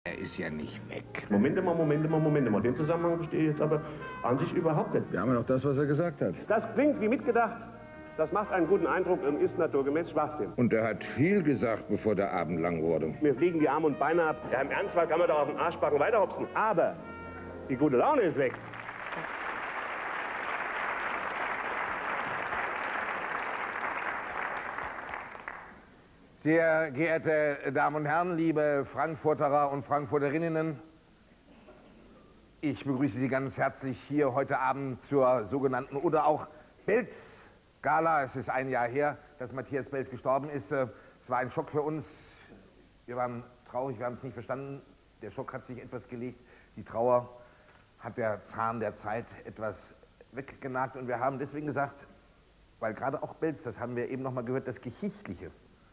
Er ist ja nicht weg. Moment mal. Den Zusammenhang verstehe ich jetzt aber an sich überhaupt nicht. Wir haben ja noch das, was er gesagt hat. Das klingt wie mitgedacht. Das macht einen guten Eindruck und ist naturgemäß Schwachsinn. Und er hat viel gesagt, bevor der Abend lang wurde. Mir fliegen die Arme und Beine ab. Ja, im Ernstfall kann man doch auf den Arschbacken weiterhopsen. Aber die gute Laune ist weg. Sehr geehrte Damen und Herren, liebe Frankfurterer und Frankfurterinnen, ich begrüße Sie ganz herzlich hier heute Abend zur sogenannten oder auch Belz-Gala. Es ist ein Jahr her, dass Matthias Belz gestorben ist. Es war ein Schock für uns. Wir waren traurig, wir haben es nicht verstanden. Der Schock hat sich etwas gelegt. Die Trauer hat der Zahn der Zeit etwas weggenagt. Und wir haben deswegen gesagt, weil gerade auch Belz, das haben wir eben noch mal gehört, das Geschichtliche.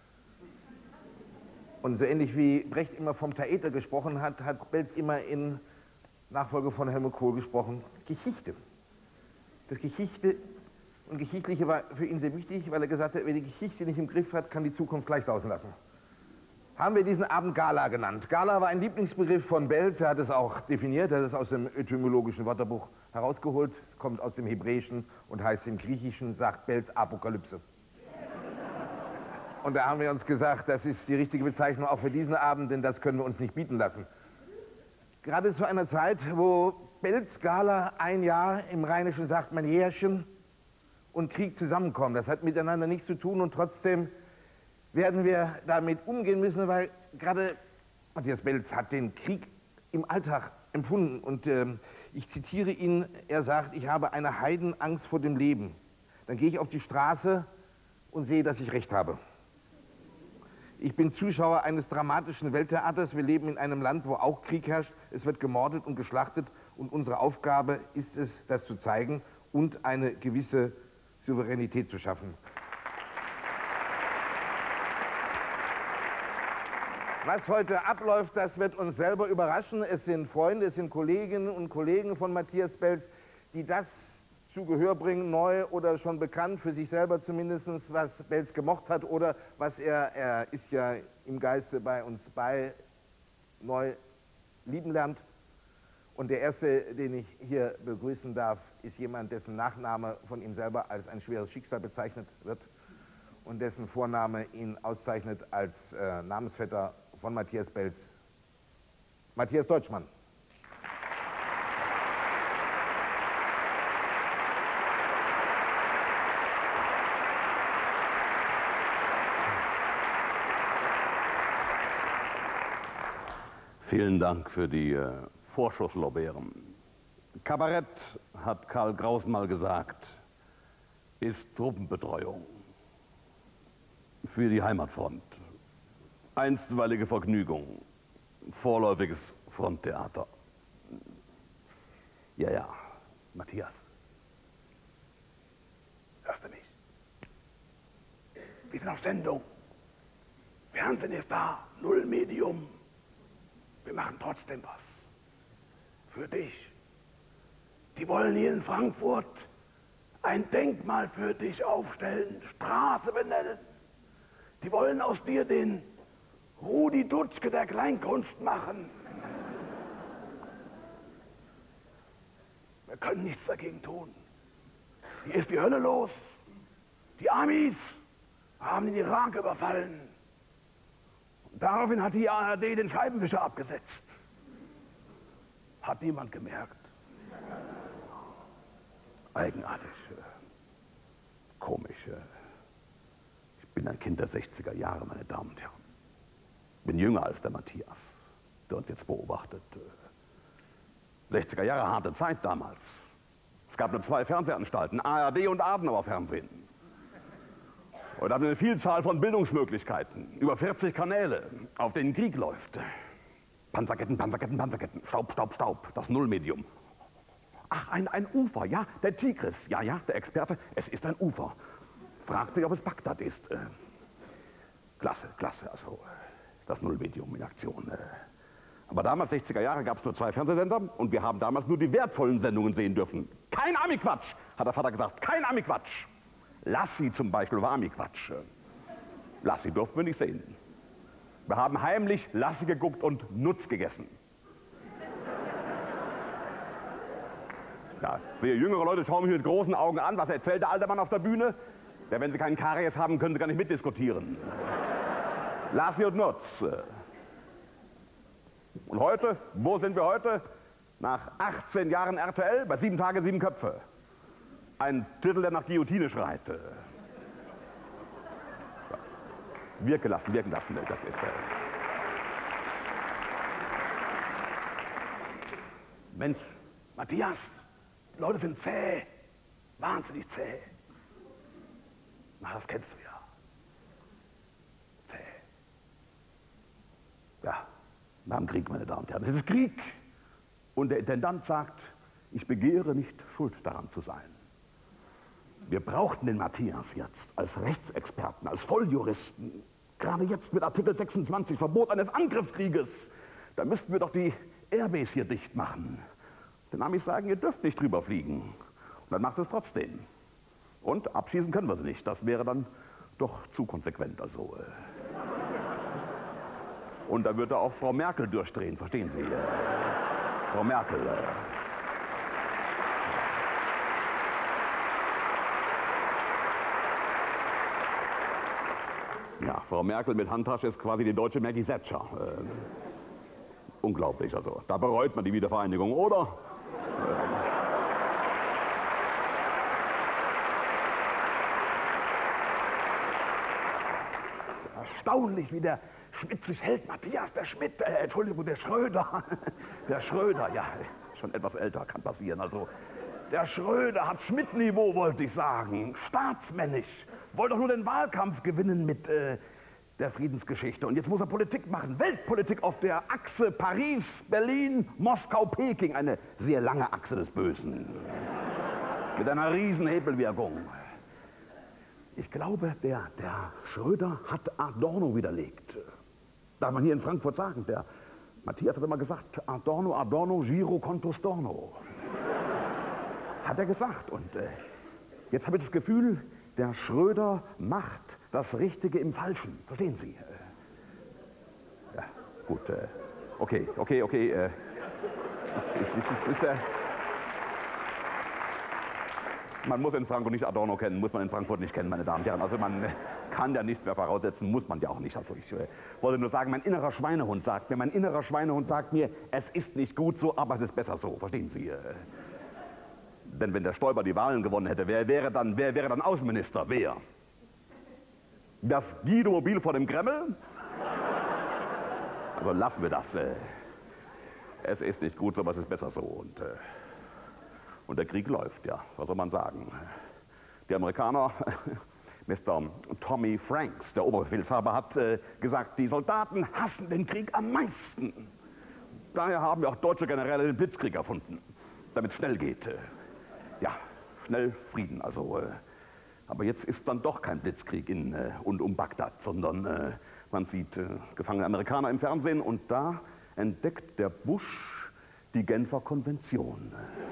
Und so ähnlich wie Brecht immer vom Theater gesprochen hat, hat Belz immer in Nachfolge von Helmut Kohl gesprochen, Geschichte. Das Geschichte und Geschichtliche war für ihn sehr wichtig, weil er gesagt hat, wer die Geschichte nicht im Griff hat, kann die Zukunft gleich sausen lassen. Haben wir diesen Abend Gala genannt. Gala war ein Lieblingsbegriff von Belz, er hat es auch definiert, er hat es aus dem etymologischen Wörterbuch herausgeholt, es kommt aus dem Hebräischen und heißt im Griechischen, sagt Belz, Apokalypse. Und da haben wir uns gesagt, das ist die richtige Bezeichnung auch für diesen Abend, denn das können wir uns nicht bieten lassen. Gerade zu einer Zeit, wo Belz-Gala ein Jahr, im Rheinischen sagt man Jährchen, und Krieg zusammenkommen. Das hat miteinander nichts zu tun und trotzdem werden wir damit umgehen müssen, weil gerade Matthias Belz hat den Krieg im Alltag empfunden. Und ich zitiere ihn, er sagt, ich habe eine Heidenangst vor dem Leben. Dann gehe ich auf die Straße und sehe, dass ich recht habe. Ich bin Zuschauer eines dramatischen Welttheaters. Wir leben in einem Land, wo auch Krieg herrscht. Es wird gemordet und geschlachtet. Und unsere Aufgabe ist es, das zu zeigen und eine gewisse Souveränität zu schaffen. Was heute abläuft, das wird uns selber überraschen. Es sind Freunde, es sind Kolleginnen und Kollegen von Matthias Belz, die das zu Gehör bringen, neu oder schon bekannt, für sich selber zumindest, was Belz gemocht hat oder was er ist ja im Geiste bei uns bei, neu lieben lernt. Und der erste, den ich hier begrüßen darf, ist jemand, dessen Nachname von ihm selber als ein schweres Schicksal bezeichnet wird und dessen Vorname ihn auszeichnet als Namensvetter von Matthias Belz, Matthias Deutschmann. Vielen Dank für die Vorschusslorbeeren. Kabarett, hat Karl Graus mal gesagt, ist Truppenbetreuung für die Heimatfront. Einstweilige Vergnügung, vorläufiges Fronttheater. Ja, Matthias. Hörst du mich? Wir sind auf Sendung. Fernsehen ist da, null Medium. Wir machen trotzdem was. Für dich. Die wollen hier in Frankfurt ein Denkmal für dich aufstellen, Straße benennen. Die wollen aus dir den Rudi Dutschke der Kleinkunst machen. Wir können nichts dagegen tun. Hier ist die Hölle los. Die Amis haben den Irak überfallen. Daraufhin hat die ARD den Scheibenwischer abgesetzt. Hat niemand gemerkt. Eigenartig. Komisch. Ich bin ein Kind der 60er Jahre, meine Damen und Herren. Bin jünger als der Matthias, der uns jetzt beobachtet. 60er Jahre, harte Zeit damals. Es gab nur 2 Fernsehanstalten, ARD und Adenauer Fernsehen. Und hatten eine Vielzahl von Bildungsmöglichkeiten, über 40 Kanäle, auf denen Krieg läuft. Panzerketten, Panzerketten, Panzerketten, Staub, Staub, Staub, das Nullmedium. Ach, ein Ufer, ja, der Tigris, ja, der Experte, es ist ein Ufer. Fragt sich, ob es Bagdad ist. Klasse, also das Nullmedium in Aktion. Aber damals, 60er Jahre, gab es nur 2 Fernsehsender und wir haben damals nur die wertvollen Sendungen sehen dürfen. Kein Ami-Quatsch, hat der Vater gesagt, kein Ami-Quatsch. Lassie zum Beispiel war Ami-Quatsch. Lassie durften wir nicht sehen. Wir haben heimlich Lassi geguckt und Nutz gegessen. Ja, sehe jüngere Leute schauen mich mit großen Augen an. Was erzählt der alte Mann auf der Bühne? Ja, wenn sie keinen Karies haben, können sie gar nicht mitdiskutieren. Lassi und Nutz. Und heute, wo sind wir heute? Nach 18 Jahren RTL bei 7 Tage, 7 Köpfe. Ein Titel, der nach Guillotine schreit. Wirken lassen, das ist... Mensch, Matthias, die Leute sind zäh, wahnsinnig zäh. Na, das kennst du ja. Zäh. Ja, wir haben Krieg, meine Damen und Herren. Es ist Krieg. Und der Intendant sagt, ich begehre nicht, schuld daran zu sein. Wir brauchten den Matthias jetzt als Rechtsexperten, als Volljuristen. Gerade jetzt mit Artikel 26, Verbot eines Angriffskrieges. Da müssten wir doch die Airbase hier dicht machen. Den Amis sagen, ihr dürft nicht drüber fliegen. Und dann macht es trotzdem. Und abschießen können wir sie nicht. Das wäre dann doch zu konsequent. Also, Und da würde auch Frau Merkel durchdrehen, verstehen Sie? Frau Merkel. Ja, Frau Merkel mit Handtasche ist quasi die deutsche Maggie Thatcher. Unglaublich, also. Da bereut man die Wiedervereinigung, oder? Erstaunlich, wie der Schmidt sich hält. Matthias, der Schmidt, Entschuldigung, der Schröder. Der Schröder, ja, schon etwas älter, kann passieren. Also, der Schröder hat Schmidt-Niveau, wollte ich sagen. Staatsmännisch. Wollte doch nur den Wahlkampf gewinnen mit der Friedensgeschichte. Und jetzt muss er Politik machen. Weltpolitik auf der Achse Paris, Berlin, Moskau, Peking. Eine sehr lange Achse des Bösen. Mit einer riesen Hebelwirkung. Ich glaube, der Schröder hat Adorno widerlegt. Darf man hier in Frankfurt sagen. Der Matthias hat immer gesagt, Adorno, Giro, Conto Storno. Hat er gesagt. Und jetzt habe ich das Gefühl, der Schröder macht das Richtige im Falschen. Verstehen Sie? Ja, gut. Okay. Man muss in Frankfurt nicht Adorno kennen, muss man in Frankfurt nicht kennen, meine Damen und Herren. Also man kann ja nichts mehr voraussetzen, muss man ja auch nicht. Also ich wollte nur sagen, mein innerer Schweinehund sagt mir, es ist nicht gut so, aber es ist besser so. Verstehen Sie? Denn wenn der Stoiber die Wahlen gewonnen hätte, wer wäre dann Außenminister? Wer? Das Guido-Mobil vor dem Kreml? Also lassen wir das. Es ist nicht gut so, aber es ist besser so. Und der Krieg läuft, ja. Was soll man sagen? Die Amerikaner, Mr. Tommy Franks, der Oberbefehlshaber, hat gesagt, die Soldaten hassen den Krieg am meisten. Daher haben ja auch deutsche Generäle den Blitzkrieg erfunden, damit es schnell geht. Ja, schnell Frieden, also. Aber jetzt ist dann doch kein Blitzkrieg in und um Bagdad, sondern man sieht gefangene Amerikaner im Fernsehen und da entdeckt der Bush die Genfer Konvention.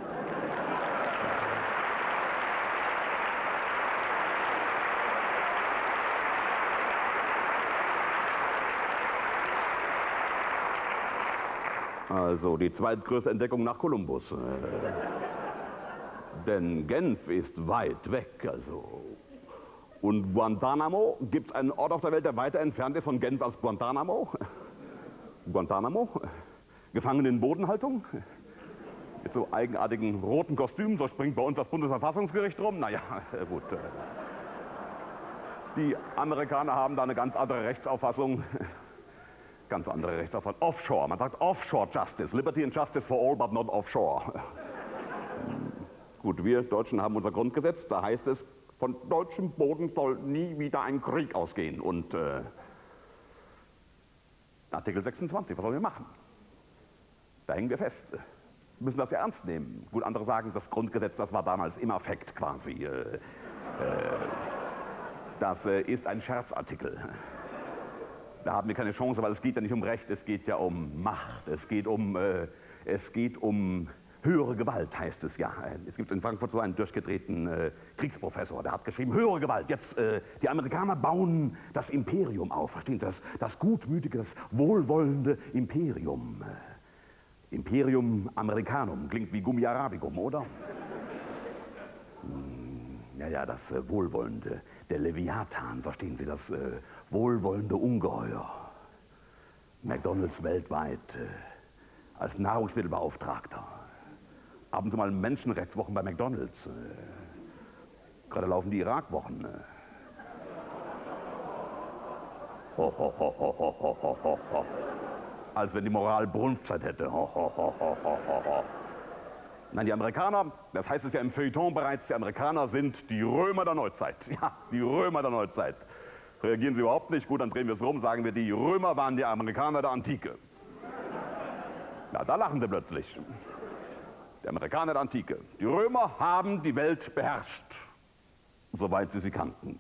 Also die zweitgrößte Entdeckung nach Kolumbus. Denn Genf ist weit weg, also. Und Guantanamo, gibt es einen Ort auf der Welt, der weiter entfernt ist von Genf als Guantanamo? Guantanamo? Gefangene in Bodenhaltung? Mit so eigenartigen roten Kostümen, so springt bei uns das Bundesverfassungsgericht rum. Naja, gut. Die Amerikaner haben da eine ganz andere Rechtsauffassung. Ganz andere Rechtsauffassung. Offshore, man sagt Offshore Justice. Liberty and Justice for all, but not offshore. Gut, wir Deutschen haben unser Grundgesetz, da heißt es, von deutschem Boden soll nie wieder ein Krieg ausgehen. Und Artikel 26, was sollen wir machen? Da hängen wir fest. Wir müssen das ja ernst nehmen. Gut, andere sagen, das Grundgesetz, das war damals im Affekt quasi. Das ist ein Scherzartikel. Da haben wir keine Chance, weil es geht ja nicht um Recht, es geht ja um Macht. Es geht um Höhere Gewalt heißt es ja. Es gibt in Frankfurt so einen durchgedrehten Kriegsprofessor, der hat geschrieben, höhere Gewalt. Jetzt, die Amerikaner bauen das Imperium auf, verstehen Sie, das gutmütige, das wohlwollende Imperium. Imperium Americanum, klingt wie Gummi Arabicum, oder? Ja, das wohlwollende, der Leviathan, verstehen Sie, das wohlwollende Ungeheuer. McDonald's weltweit als Nahrungsmittelbeauftragter. Ab und zu mal Menschenrechtswochen bei McDonald's. Gerade laufen die Irakwochen. Ho, ho, ho, ho, ho, ho, ho, ho. Als wenn die Moral Brunftzeit hätte. Ho, ho, ho, ho, ho, ho. Nein, die Amerikaner, das heißt es ja im Feuilleton bereits, die Amerikaner sind die Römer der Neuzeit. Ja, die Römer der Neuzeit. Reagieren Sie überhaupt nicht? Gut, dann drehen wir es rum, sagen wir, die Römer waren die Amerikaner der Antike. Ja, da lachen Sie plötzlich. Die Amerikaner der Antike. Die Römer haben die Welt beherrscht, soweit sie kannten.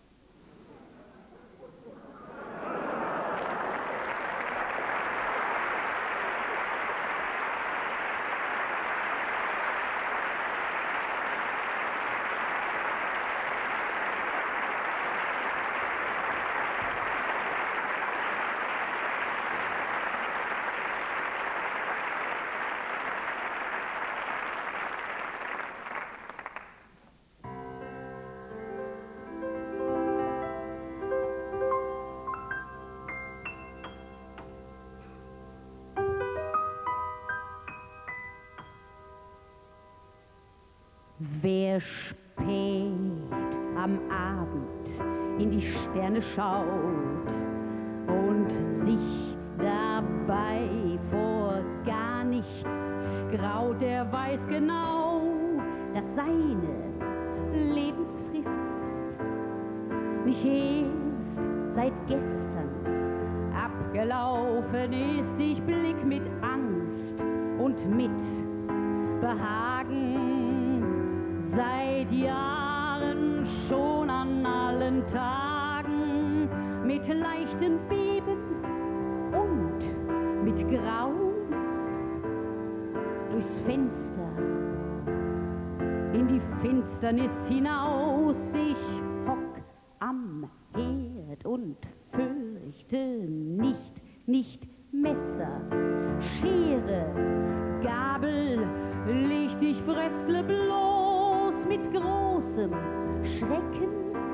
Wer spät am Abend in die Sterne schaut und sich dabei vor gar nichts graut, der weiß genau, dass seine Lebensfrist nicht erst seit gestern abgelaufen ist. Ich blick mit Angst und mit Behagen seit Jahren schon an allen Tagen mit leichtem Beben und mit Graus durchs Fenster in die Finsternis hinaus. Ich hock am Herd und fürchte nicht Messer, Schere, Gabel, Licht, ich fressle bloß mit großem Schrecken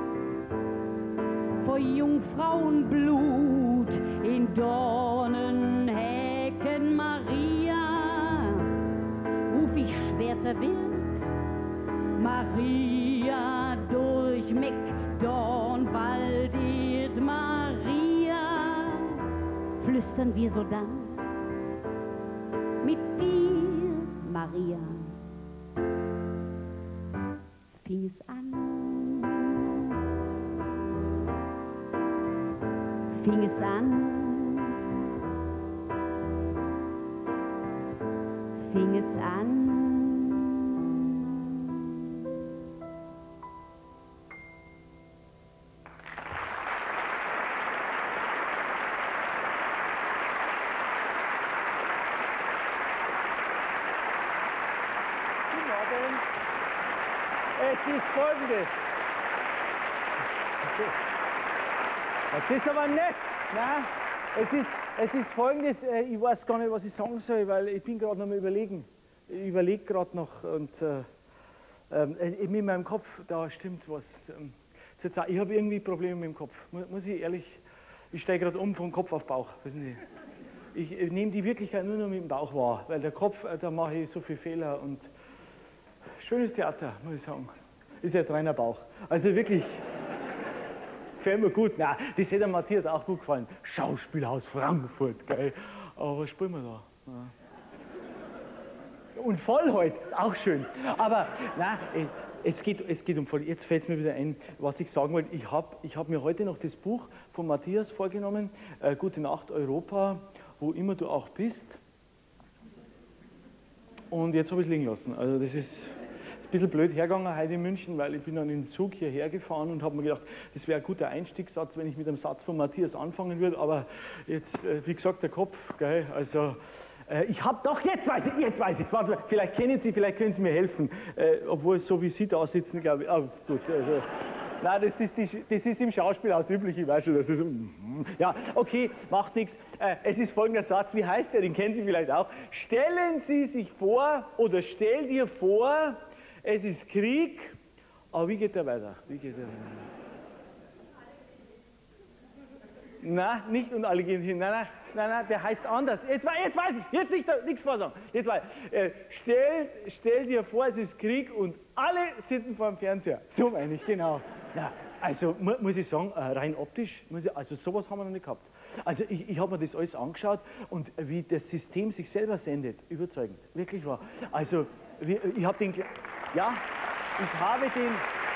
vor Jungfrauenblut in Dornenhecken. Maria, ruf ich schwer verwirrt, Maria durch McDornwald irrt. Maria, flüstern wir sodann mit dir, Maria. Fing es an, fing es an, fing es an. Es ist Folgendes. Das ist aber nett. Nein, es ist Folgendes. Ich weiß gar nicht, was ich sagen soll, weil ich bin gerade noch mal überlegen. Ich überlege gerade noch und in meinem Kopf, da stimmt was. Ich habe irgendwie Probleme mit dem Kopf. Muss ich ehrlich, ich steige gerade um vom Kopf auf Bauch. Wissen Sie? Ich nehme die Wirklichkeit nur noch mit dem Bauch wahr, weil der Kopf, da mache ich so viele Fehler und schönes Theater, muss ich sagen. Ist jetzt reiner Bauch. Also wirklich, gefällt mir gut. Na, das hätte Matthias auch gut gefallen. Schauspielhaus Frankfurt, geil. Aber was spielen wir da? Ja. Und voll heute, auch schön. Aber na, es geht um voll. Jetzt fällt es mir wieder ein, was ich sagen wollte. Ich hab mir heute noch das Buch von Matthias vorgenommen, Gute Nacht Europa, wo immer du auch bist. Und jetzt habe ich es liegen lassen. Also das ist ein bisschen blöd hergegangen heute in München, weil ich bin dann in den Zug hierher gefahren und habe mir gedacht, das wäre ein guter Einstiegssatz, wenn ich mit einem Satz von Matthias anfangen würde. Aber jetzt, wie gesagt, der Kopf, gell, also Ich habe doch, jetzt weiß ich. Warte, vielleicht kennen Sie, vielleicht können Sie mir helfen. Obwohl, so wie Sie da sitzen, glaube ich. Oh, gut, also. Nein, das ist im Schauspielhaus üblich, ich weiß schon, das ist. Ja, okay, macht nichts. Es ist folgender Satz, wie heißt der? Den kennen Sie vielleicht auch. Stellen Sie sich vor, oder stell dir vor, es ist Krieg. Aber wie geht der weiter? Nein, nicht und alle gehen hin. Nein, der heißt anders. Jetzt weiß ich, jetzt nichts vorsagen. Jetzt weiß ich. Stell dir vor, es ist Krieg und alle sitzen vor dem Fernseher. So meine ich, genau. Ja, also muss ich sagen, rein optisch, also sowas haben wir noch nicht gehabt. Also ich habe mir das alles angeschaut und wie das System sich selber sendet, überzeugend, wirklich wahr. Also ich habe den, ja, ich habe den,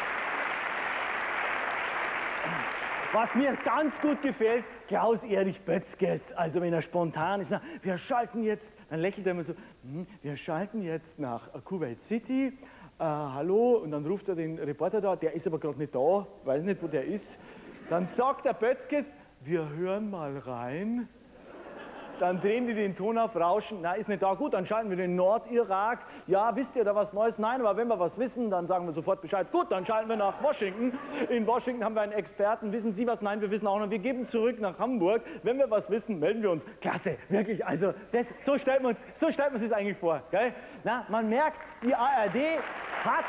was mir ganz gut gefällt, Klaus-Erich Bötzkes, also wenn er spontan ist, wir schalten jetzt, dann lächelt er immer so, wir schalten jetzt nach Kuwait City, hallo, und dann ruft er den Reporter da, der ist aber gerade nicht da, weiß nicht, wo der ist. Dann sagt der Bötzkes, wir hören mal rein. Dann drehen die den Ton auf, rauschen, na, ist nicht da, gut, dann schalten wir den Nordirak. Ja, wisst ihr da was Neues? Nein, aber wenn wir was wissen, dann sagen wir sofort Bescheid. Gut, dann schalten wir nach Washington. In Washington haben wir einen Experten. Wissen Sie was? Nein, wir wissen auch noch. Wir geben zurück nach Hamburg. Wenn wir was wissen, melden wir uns. Klasse, wirklich, also so stellt man es eigentlich vor. Gell? Na, man merkt, die ARD hat...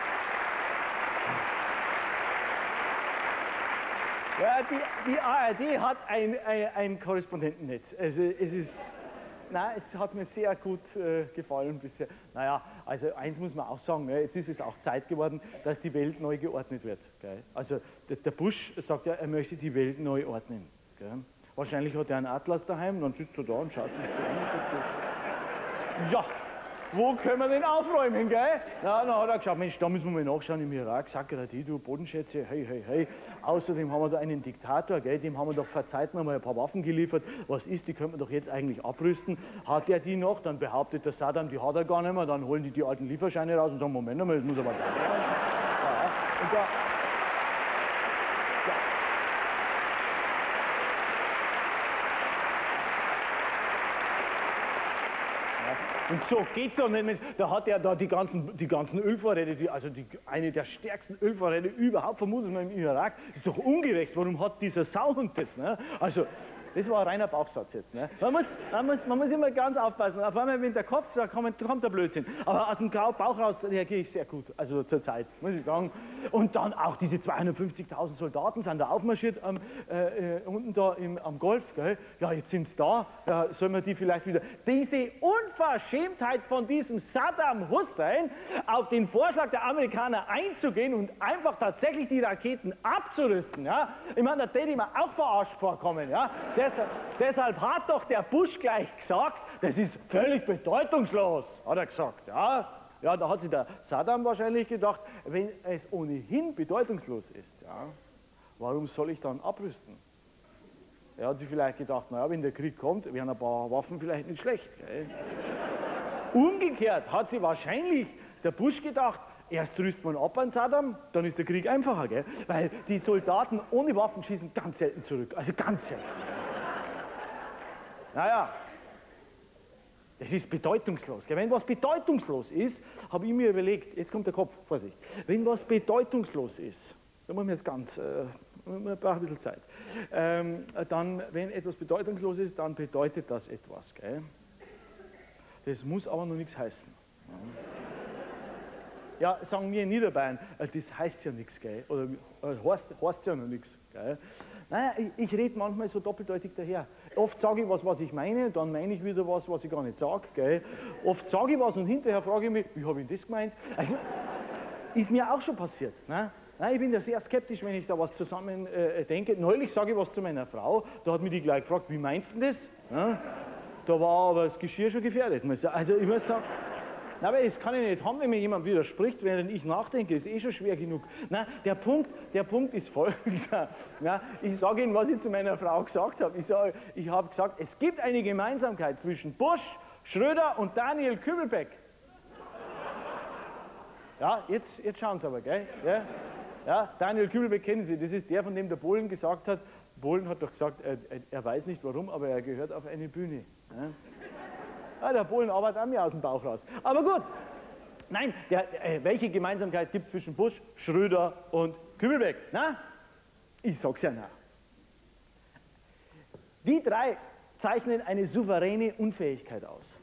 Ja, die ARD hat ein Korrespondentennetz. Also es hat mir sehr gut gefallen bisher. Naja, also eins muss man auch sagen, jetzt ist es auch Zeit geworden, dass die Welt neu geordnet wird. Gell? Also der Bush sagt ja, er möchte die Welt neu ordnen. Gell? Wahrscheinlich hat er einen Atlas daheim, dann sitzt er da und schaut sich so an und sagt, ja, wo können wir den aufräumen, gell? Na, dann hat er gesagt, Mensch, da müssen wir mal nachschauen im Irak, Sakrati, Bodenschätze, hey. Außerdem haben wir da einen Diktator, gell? Dem haben wir doch vor Zeiten einmal ein paar Waffen geliefert. Was ist, die könnte man doch jetzt eigentlich abrüsten. Hat er die noch? Dann behauptet der Saddam, die hat er gar nicht mehr. Dann holen die alten Lieferscheine raus und sagen, Moment mal, das muss aber da sein. Ja, und da... Und so geht's doch nicht mit. Da hat er da die ganzen Ölvorräte, eine der stärksten Ölvorräte überhaupt, vermutet man im Irak. Das ist doch ungerecht. Warum hat dieser Sauhund das? Ne? Also, das war ein reiner Bauchsatz jetzt. Ne? Man muss immer ganz aufpassen. Auf einmal, wenn der Kopf sagt, kommt der Blödsinn. Aber aus dem Bauch raus reagiere ich sehr gut. Also zur Zeit, muss ich sagen. Und dann auch diese 250.000 Soldaten sind da aufmarschiert unten da am Golf. Gell? Ja, jetzt sind sie da. Ja, sollen wir die vielleicht wieder... Diese Unverschämtheit von diesem Saddam Hussein, auf den Vorschlag der Amerikaner einzugehen und einfach tatsächlich die Raketen abzurüsten. Ja? Ich meine, da täte ich mir auch verarscht vorkommen. Ja? Deshalb hat doch der Bush gleich gesagt, das ist völlig bedeutungslos, hat er gesagt. Ja, da hat sich der Saddam wahrscheinlich gedacht, wenn es ohnehin bedeutungslos ist, ja, warum soll ich dann abrüsten? Er hat sich vielleicht gedacht, naja, wenn der Krieg kommt, wären ein paar Waffen vielleicht nicht schlecht. Gell? Umgekehrt hat sich wahrscheinlich der Bush gedacht, erst rüstet man ab an Saddam, dann ist der Krieg einfacher, gell? Weil die Soldaten ohne Waffen schießen ganz selten zurück, also ganz selten. Naja, das ist bedeutungslos. Gell? Wenn was bedeutungslos ist, habe ich mir überlegt, jetzt kommt der Kopf, Vorsicht, wenn was bedeutungslos ist, da muss man jetzt man braucht ein bisschen Zeit, dann, wenn etwas bedeutungslos ist, dann bedeutet das etwas. Gell? Das muss aber noch nichts heißen. Ja, sagen wir in Niederbayern, das heißt ja nichts, gell? Oder heißt ja noch nichts. Gell? Naja, ich rede manchmal so doppeldeutig daher. Oft sage ich was ich meine, dann meine ich wieder was ich gar nicht sage. Oft sage ich was und hinterher frage ich mich, wie habe ich das gemeint? Also, ist mir auch schon passiert. Ne? Nein, ich bin ja sehr skeptisch, wenn ich da was zusammen denke. Neulich sage ich was zu meiner Frau, da hat mich die gleich gefragt, wie meinst du das? Ne? Da war aber das Geschirr schon gefährdet. Also ich muss sagen, na, aber das kann ich nicht haben, wenn mir jemand widerspricht, während ich nachdenke, ist eh schon schwer genug. Na, der Punkt ist folgender. Na, ich sage Ihnen, was ich zu meiner Frau gesagt habe. Ich habe gesagt, es gibt eine Gemeinsamkeit zwischen Bush, Schröder und Daniel Kübelbeck. Ja, jetzt schauen Sie aber, gell? Ja, Daniel Kübelbeck kennen Sie, das ist der, von dem der Bohlen gesagt hat, Bohlen hat doch gesagt, er weiß nicht warum, aber er gehört auf eine Bühne. Ja? Ja, der Polen arbeitet auch mir aus dem Bauch raus. Aber gut. Nein, welche Gemeinsamkeit gibt es zwischen Bush, Schröder und Kübelberg? Na? Ich sag's ja nach. Die drei zeichnen eine souveräne Unfähigkeit aus.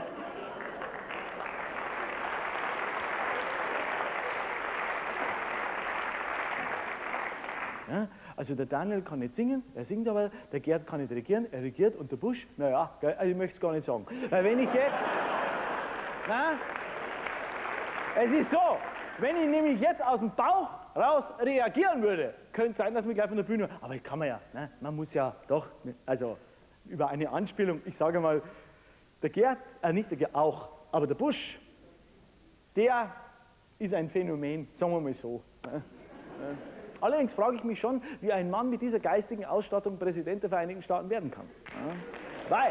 Ja, also der Daniel kann nicht singen, er singt aber, der Gerd kann nicht regieren, er regiert und der Bush, naja, also ich möchte es gar nicht sagen. Weil wenn ich jetzt, na, es ist so, wenn ich nämlich jetzt aus dem Bauch raus reagieren würde, könnte es sein, dass wir gleich von der Bühne, aber ich kann man ja, ne? Man muss ja doch, also über eine Anspielung, ich sage mal, der Gerd, nicht der Gerd, auch, aber der Bush, der ist ein Phänomen, sagen wir mal so. Ne? Allerdings frage ich mich schon, wie ein Mann mit dieser geistigen Ausstattung Präsident der Vereinigten Staaten werden kann. Ja? Weil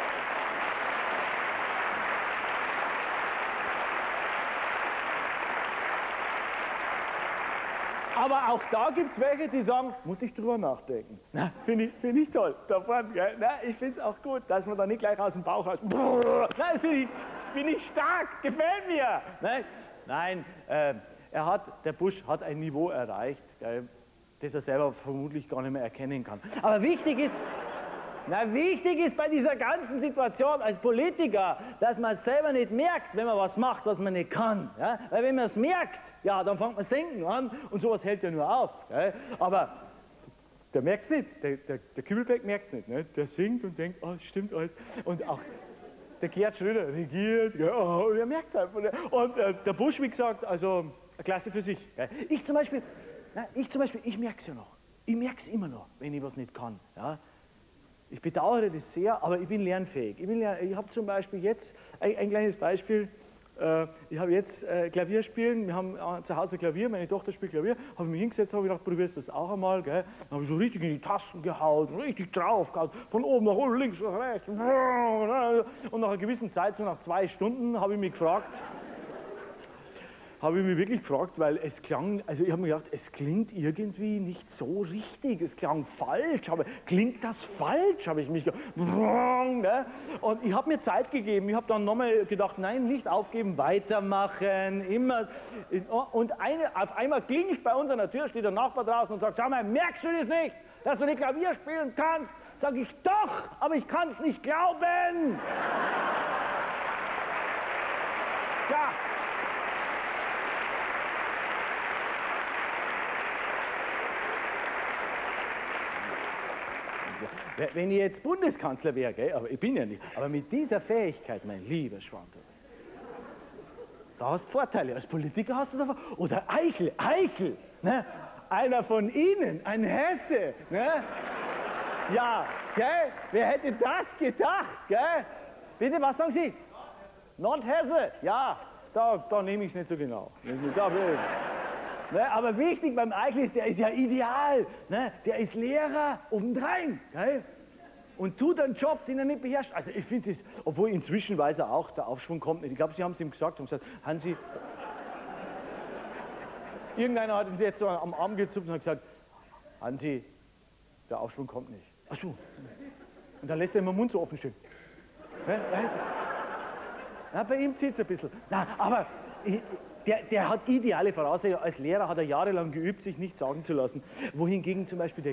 aber auch da gibt es welche, die sagen, muss ich drüber nachdenken. Finde ich toll. Da vorne, na, ich finde es auch gut, dass man da nicht gleich aus dem Bauch raus. Finde ich stark, gefällt mir. Nein, der Bush hat ein Niveau erreicht, das er selber vermutlich gar nicht mehr erkennen kann. Aber wichtig ist bei dieser ganzen Situation als Politiker, dass man es selber nicht merkt, wenn man was macht, was man nicht kann. Ja? Weil wenn man es merkt, ja, dann fängt man das Denken an und sowas hält ja nur auf. Ja? Aber der merkt es nicht, der Kübelberg merkt es nicht. Ne? Der singt und denkt, oh, stimmt alles. Und auch der Gerd Schröder regiert, ja, oh, der merkt es einfach. Und der Bush, wie gesagt, also eine Klasse für sich. Ja? Ich zum Beispiel, ich merke es ja noch. Ich merke es immer noch, wenn ich was nicht kann. Ja? Ich bedauere das sehr, aber ich bin lernfähig. Ich habe zum Beispiel jetzt, ein kleines Beispiel, ich habe jetzt Klavier spielen, wir haben zu Hause Klavier, meine Tochter spielt Klavier, habe ich mich hingesetzt, habe gedacht, probierst du das auch einmal, gell? Dann habe ich so richtig in die Tasten gehauen, richtig drauf gehauen, von oben nach unten, links nach rechts. Und nach einer gewissen Zeit, so nach 2 Stunden, habe ich mich wirklich gefragt, weil es klang, also ich habe mir gedacht, es klingt irgendwie nicht so richtig, es klang falsch, aber klingt das falsch, habe ich mich gedacht. Und ich habe mir Zeit gegeben, ich habe dann nochmal gedacht, nein, nicht aufgeben, weitermachen, immer. Und auf einmal klingelt bei uns an der Tür, steht der Nachbar draußen und sagt, schau mal, merkst du das nicht, dass du nicht Klavier spielen kannst? Sag ich, doch, aber ich kann es nicht glauben. Ja. Wenn ich jetzt Bundeskanzler wäre, gell, aber ich bin ja nicht, aber mit dieser Fähigkeit, mein lieber Schwankel, da hast du Vorteile. Als Politiker hast du davon. Oder Eichel, ne? Einer von Ihnen, ein Hesse, ne? Ja, gell? Wer hätte das gedacht, gell? Bitte, was sagen Sie? Nordhesse? Ja, da nehme ich es nicht so genau. Ne, aber wichtig beim Eichel ist, der ist ja ideal. Ne? Der ist Lehrer obendrein. Gell? Und tut einen Job, den er nicht beherrscht. Also ich finde es, obwohl inzwischen weiß er auch, der Aufschwung kommt nicht. Ich glaube, Sie haben es ihm gesagt und gesagt, Hansi, irgendeiner hat ihn jetzt so am Arm gezupft und hat gesagt, Hansi, der Aufschwung kommt nicht. Ach so. Und dann lässt er immer den Mund so offen stehen. Ne? Ja, bei ihm zieht es ein bisschen. Na, aber der hat ideale Voraussetzungen. Als Lehrer hat er jahrelang geübt, sich nicht sagen zu lassen. Wohingegen zum Beispiel der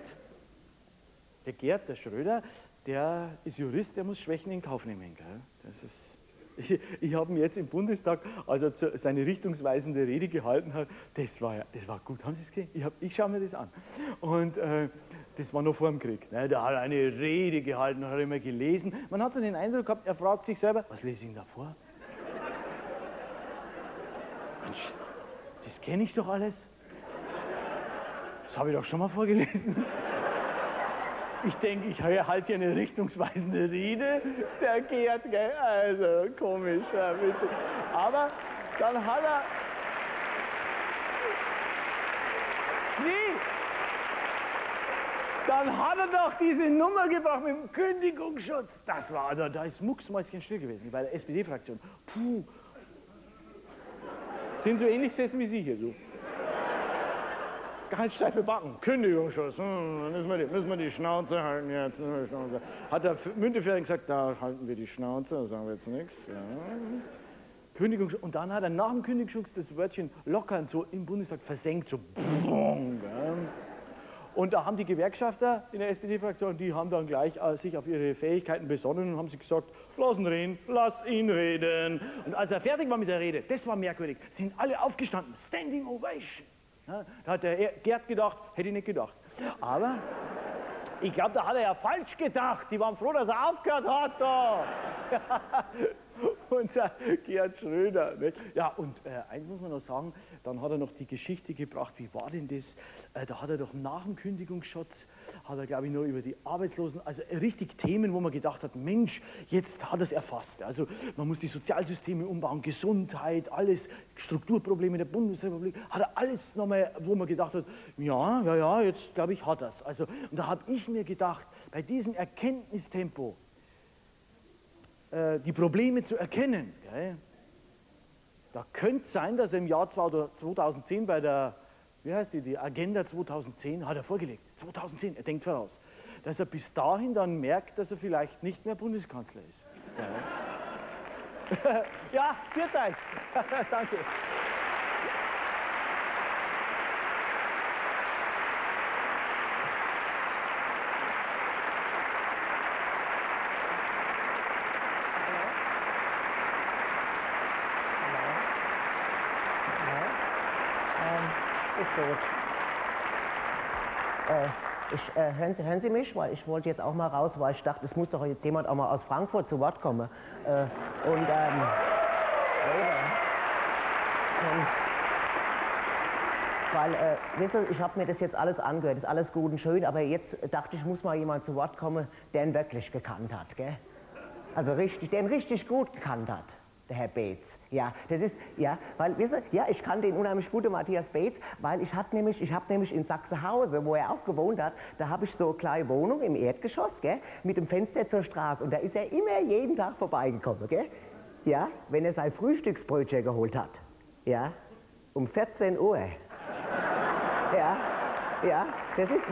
Schröder, der ist Jurist, der muss Schwächen in Kauf nehmen. Gell? Das ist, ich habe ihn jetzt im Bundestag, als er seine richtungsweisende Rede gehalten hat, das war gut. Haben Sie es gesehen? Ich schaue mir das an. Und das war noch vor dem Krieg. Ne? Der hat eine Rede gehalten, hat immer gelesen. Man hat so den Eindruck gehabt, er fragt sich selber, was lese ich denn da vor? Mensch, das kenne ich doch alles. Das habe ich doch schon mal vorgelesen. Ich denke, ich halte hier eine richtungsweisende Rede. Der Gerd, gell? Also komisch, ja, bitte. Aber dann hat er... Dann hat er doch diese Nummer gebracht mit dem Kündigungsschutz. Das war, also, da ist mucksmäuschen still gewesen bei der SPD-Fraktion. Puh. Sind so ähnlich gesessen wie Sie hier so. ganz steife Backen, Kündigungsschuss, dann müssen wir die Schnauze halten jetzt. Hat der Müntefering gesagt, da halten wir die Schnauze, da sagen wir jetzt nichts. Ja. Kündigungsschutz. Und dann hat er nach dem Kündigungsschutz das Wörtchen lockern so im Bundestag versenkt, so. Und da haben die Gewerkschafter in der SPD-Fraktion, die haben dann gleich sich auf ihre Fähigkeiten besonnen und haben sich gesagt, lass ihn reden, lass ihn reden. Und als er fertig war mit der Rede, das war merkwürdig, sind alle aufgestanden, Standing Ovation. Ja, da hat der Gerd gedacht, hätte ich nicht gedacht. Aber ich glaube, da hat er ja falsch gedacht. Die waren froh, dass er aufgehört hat. Da. Unser Gerhard Schröder. Nicht? Ja, und eins muss man noch sagen, dann hat er noch die Geschichte gebracht, wie war denn das? Da hat er doch nach dem Kündigungsschutz, hat er glaube ich nur über die Arbeitslosen, also richtig Themen, wo man gedacht hat, Mensch, jetzt hat er es erfasst. Also man muss die Sozialsysteme umbauen, Gesundheit, alles, Strukturprobleme der Bundesrepublik, hat er alles nochmal, wo man gedacht hat, ja, jetzt glaube ich hat er es. Also, und da habe ich mir gedacht, bei diesem Erkenntnistempo, die Probleme zu erkennen. Gell? Da könnte es sein, dass er im Jahr 2010 bei der, wie heißt die Agenda 2010, hat er vorgelegt, 2010, er denkt voraus, dass er bis dahin dann merkt, dass er vielleicht nicht mehr Bundeskanzler ist. Ja, ja, viert euch. Danke. Hören Sie mich? Weil ich wollte jetzt auch mal raus, weil ich dachte, es muss doch jetzt jemand auch mal aus Frankfurt zu Wort kommen. Wissen Sie, ich habe mir das jetzt alles angehört, ist alles gut und schön, aber jetzt dachte ich, muss mal jemand zu Wort kommen, der ihn wirklich gekannt hat, gell? Also richtig, der ihn richtig gut gekannt hat. Der Herr Beetz, ja, das ist, ja, weil, wisst ihr, ja, ich kann den unheimlich gute Matthias Beetz, weil ich habe nämlich in Sachsenhausen, wo er auch gewohnt hat, da habe ich so eine kleine Wohnung im Erdgeschoss, gell, mit dem Fenster zur Straße und da ist er immer jeden Tag vorbeigekommen, gell, ja, wenn er sein Frühstücksbrötchen geholt hat, ja, um 14 Uhr, ja, das ist,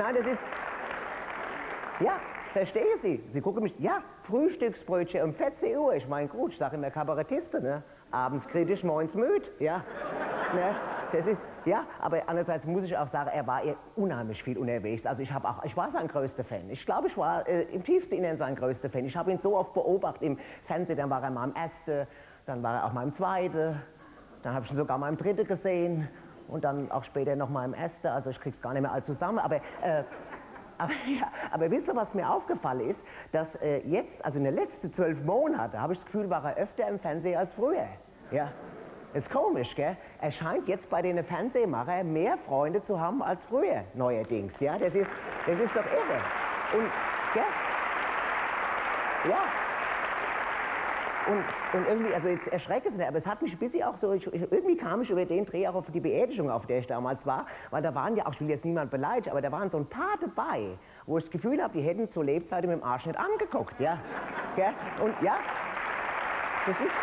ja, verstehe Sie? Sie gucken mich, ja, Frühstücksbrötchen um 14 Uhr. Ich meine, gut, ich sage immer Kabarettisten, ne? Abends kritisch, morgens müde, ja. Ne? Das ist, ja, aber andererseits muss ich auch sagen, er war unheimlich viel unterwegs. Also ich war sein größter Fan. Ich glaube, ich war im tiefsten Innern sein größter Fan. Ich habe ihn so oft beobachtet im Fernsehen, dann war er mal im Ersten, dann war er auch mal im Zweiten, dann habe ich ihn sogar mal im Dritten gesehen und dann auch später noch mal im Ersten. Also ich krieg's gar nicht mehr all zusammen, aber wisst ihr, was mir aufgefallen ist? Dass jetzt, also in den letzten 12 Monaten, habe ich das Gefühl, war er öfter im Fernsehen als früher. Ja, ist komisch, gell? Er scheint jetzt bei den Fernsehmachern mehr Freunde zu haben als früher, neuerdings. Ja, das ist doch irre. Und, gell? Ja. Und irgendwie, also jetzt erschreckt es nicht, aber es hat mich ein bisschen auch so, irgendwie kam ich über den Dreh auch auf die Beerdigung, auf der ich damals war, weil da waren ja auch, ich will jetzt niemand beleidigen, aber da waren so ein paar dabei, wo ich das Gefühl habe, die hätten zur Lebzeiten mit dem Arsch nicht angeguckt, ja. Gell? Und ja, das ist,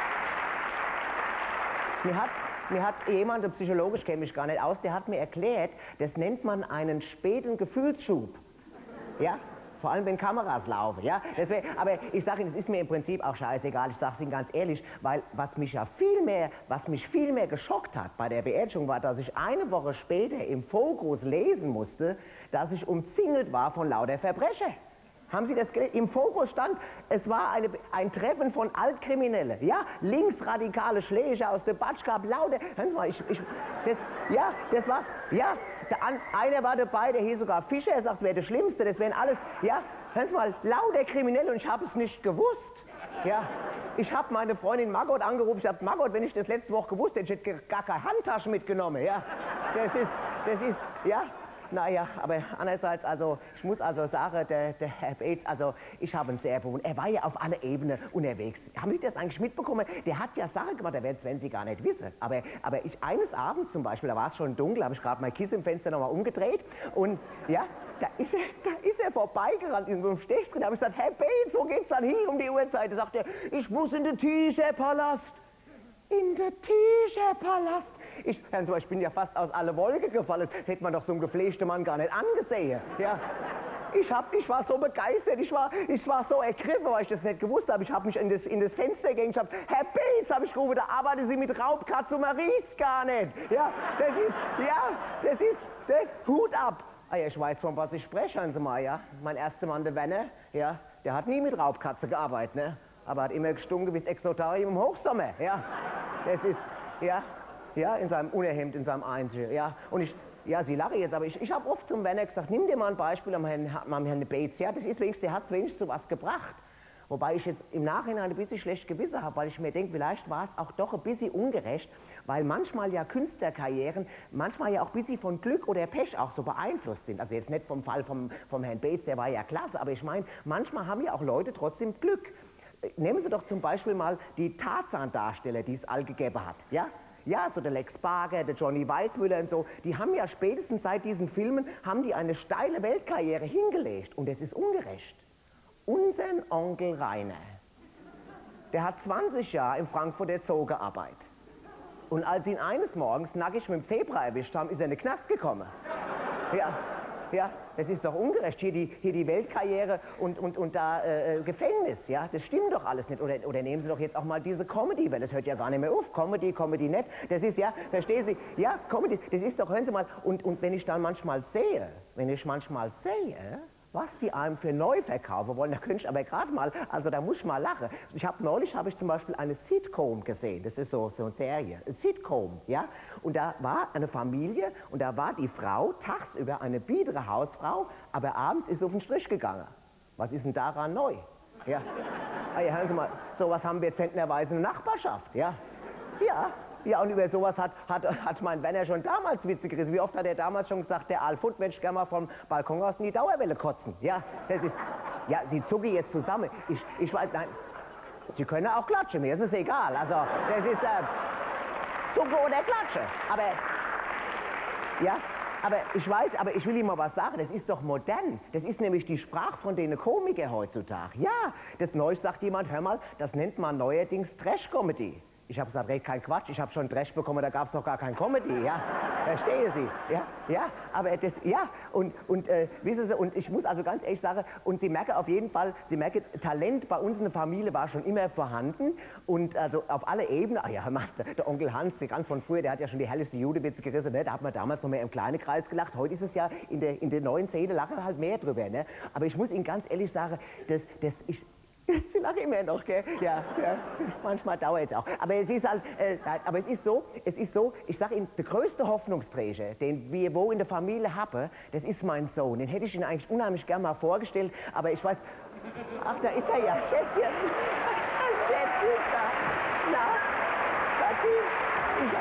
mir hat jemand, der psychologisch kenne mich gar nicht aus, der hat mir erklärt, das nennt man einen späten Gefühlsschub, ja. Vor allem, wenn Kameras laufen, ja. Aber ich sage Ihnen, es ist mir im Prinzip auch scheißegal, ich sage es Ihnen ganz ehrlich, weil was mich viel mehr geschockt hat bei der Beerdigung war, dass ich eine Woche später im Fokus lesen musste, dass ich umzingelt war von lauter Verbrecher. Haben Sie das gelesen? Im Fokus stand, es war ein Treffen von Altkriminellen, ja, linksradikale Schläger aus der Batschka, lauter, hören Sie mal, das war, ja, einer war dabei, der hieß sogar Fischer, er sagt, es wäre das Schlimmste, das wären alles, ja, hören Sie mal, lauter Kriminelle und ich habe es nicht gewusst, ja. Ich habe meine Freundin Margot angerufen, ich habe, Margot, wenn ich das letzte Woche gewusst hätte, ich hätte gar keine Handtasche mitgenommen, ja. Das ist, ja. Naja, aber andererseits, also, ich muss also sagen, der Herr Beetz, also, ich habe ihn sehr bewundert. Er war ja auf alle Ebenen unterwegs. Haben Sie das eigentlich mitbekommen? Der hat ja Sachen gemacht, da werden Sie gar nicht wissen. Aber eines Abends zum Beispiel, da war es schon dunkel, habe ich gerade mein Kissen im Fenster nochmal umgedreht und, ja, da ist er vorbeigerannt in so einem Stech drin. Da habe ich gesagt, Herr Beetz, wo geht's dann hier um die Uhrzeit? Da sagt er, ich muss in den T-Shirt-Palast. In der Tigerpalast. Hören Sie mal, ich bin ja fast aus aller Wolke gefallen. Das hätte man doch so einen gefleischten Mann gar nicht angesehen. Ja. Ich war so begeistert, ich war so ergriffen, weil ich das nicht gewusst habe. Ich habe mich in das Fenster gegangen, ich habe, Herr Pilz, habe ich gerufen, da arbeiten Sie mit Raubkatze und man riecht's gar nicht. Ja, das ist, Hut ab. Ah ja, ich weiß, von was ich spreche, hören Sie mal, ja. Mein erster Mann, der Werner, ja, der hat nie mit Raubkatze gearbeitet, ne. Aber hat immer gestunken wie das Exotarium im Hochsommer, ja. Das ist, ja, in seinem Unterhemd, in seinem Einzel, ja. Und ja, Sie lachen jetzt, aber ich habe oft zum Werner gesagt, nimm dir mal ein Beispiel am Herrn Bates, ja, das ist wenigstens, der hat es wenigstens zu was gebracht. Wobei ich jetzt im Nachhinein ein bisschen schlecht Gewissen habe, weil ich mir denke, vielleicht war es auch doch ein bisschen ungerecht, weil manchmal ja Künstlerkarrieren, manchmal ja auch ein bisschen von Glück oder Pech auch so beeinflusst sind. Also jetzt nicht vom Fall vom Herrn Bates, der war ja klasse, aber ich meine, manchmal haben ja auch Leute trotzdem Glück. Nehmen Sie doch zum Beispiel mal die Tarzan-Darsteller, die es all gegeben hat, ja? Ja, so der Lex Barker, der Johnny Weissmuller und so, die haben ja spätestens seit diesen Filmen, haben die eine steile Weltkarriere hingelegt. Und das ist ungerecht. Unseren Onkel Rainer, der hat 20 Jahre im Frankfurter Zoo gearbeitet. Und als sie ihn eines Morgens nackig mit dem Zebra erwischt haben, ist er in den Knast gekommen. Ja, das ist doch ungerecht. Hier die Weltkarriere und da Gefängnis, ja, das stimmt doch alles nicht. Oder nehmen Sie doch jetzt auch mal diese Comedy, weil das hört ja gar nicht mehr auf. Comedy nicht. Das ist ja, verstehen Sie, ja, Comedy, das ist doch, hören Sie mal, und wenn ich dann manchmal sehe, was die einem für neu verkaufen wollen, da könnte ich aber gerade mal, also da muss ich mal lachen. Neulich habe ich zum Beispiel eine Sitcom gesehen, das ist so eine Serie, eine Sitcom, ja, und da war eine Familie und da war die Frau tagsüber eine biedere Hausfrau, aber abends ist sie auf den Strich gegangen. Was ist denn daran neu? Ja, hören Sie mal, sowas haben wir zentnerweise in der Nachbarschaft, ja. Ja, und über sowas hat mein Werner schon damals Witze gerissen. Wie oft hat er damals schon gesagt, der Alfred möchte gerne mal vom Balkon aus in die Dauerwelle kotzen. Ja, das ist, ja, Sie zucken jetzt zusammen. Ich weiß, nein, Sie können auch klatschen, mir ist es egal. Also, das ist, Zucke oder Klatsche. Aber ich will Ihnen mal was sagen, das ist doch modern. Das ist nämlich die Sprache von den Komikern heutzutage. Ja, das Neues sagt jemand, hör mal, das nennt man neuerdings Trash-Comedy. Ich habe gesagt, red kein Quatsch, ich habe schon Trash bekommen, da gab es noch gar kein Comedy, ja. Verstehe Sie? Ja, aber das, ja, und wissen Sie, und ich muss also ganz ehrlich sagen, und Sie merken auf jeden Fall, Talent bei uns in der Familie war schon immer vorhanden und also auf alle Ebenen, ach ja, Mann, der Onkel Hans, der ganz von früher, der hat ja schon die herrlichste Judewitze gerissen, ne? Da hat man damals noch mehr im kleinen Kreis gelacht, heute ist es ja, in der neuen Szene lachen wir halt mehr drüber, ne? Aber ich muss Ihnen ganz ehrlich sagen, Sie lachen immer noch, gell? Ja, manchmal dauert es auch. Aber es ist halt, es ist so, ich sage Ihnen, der größte Hoffnungsträger, den wir wo in der Familie haben, das ist mein Sohn. Den hätte ich Ihnen eigentlich unheimlich gern mal vorgestellt, aber ich weiß, ach, da ist er ja, Schätzchen. Das Schätzchen ist da. Na, Schatzi,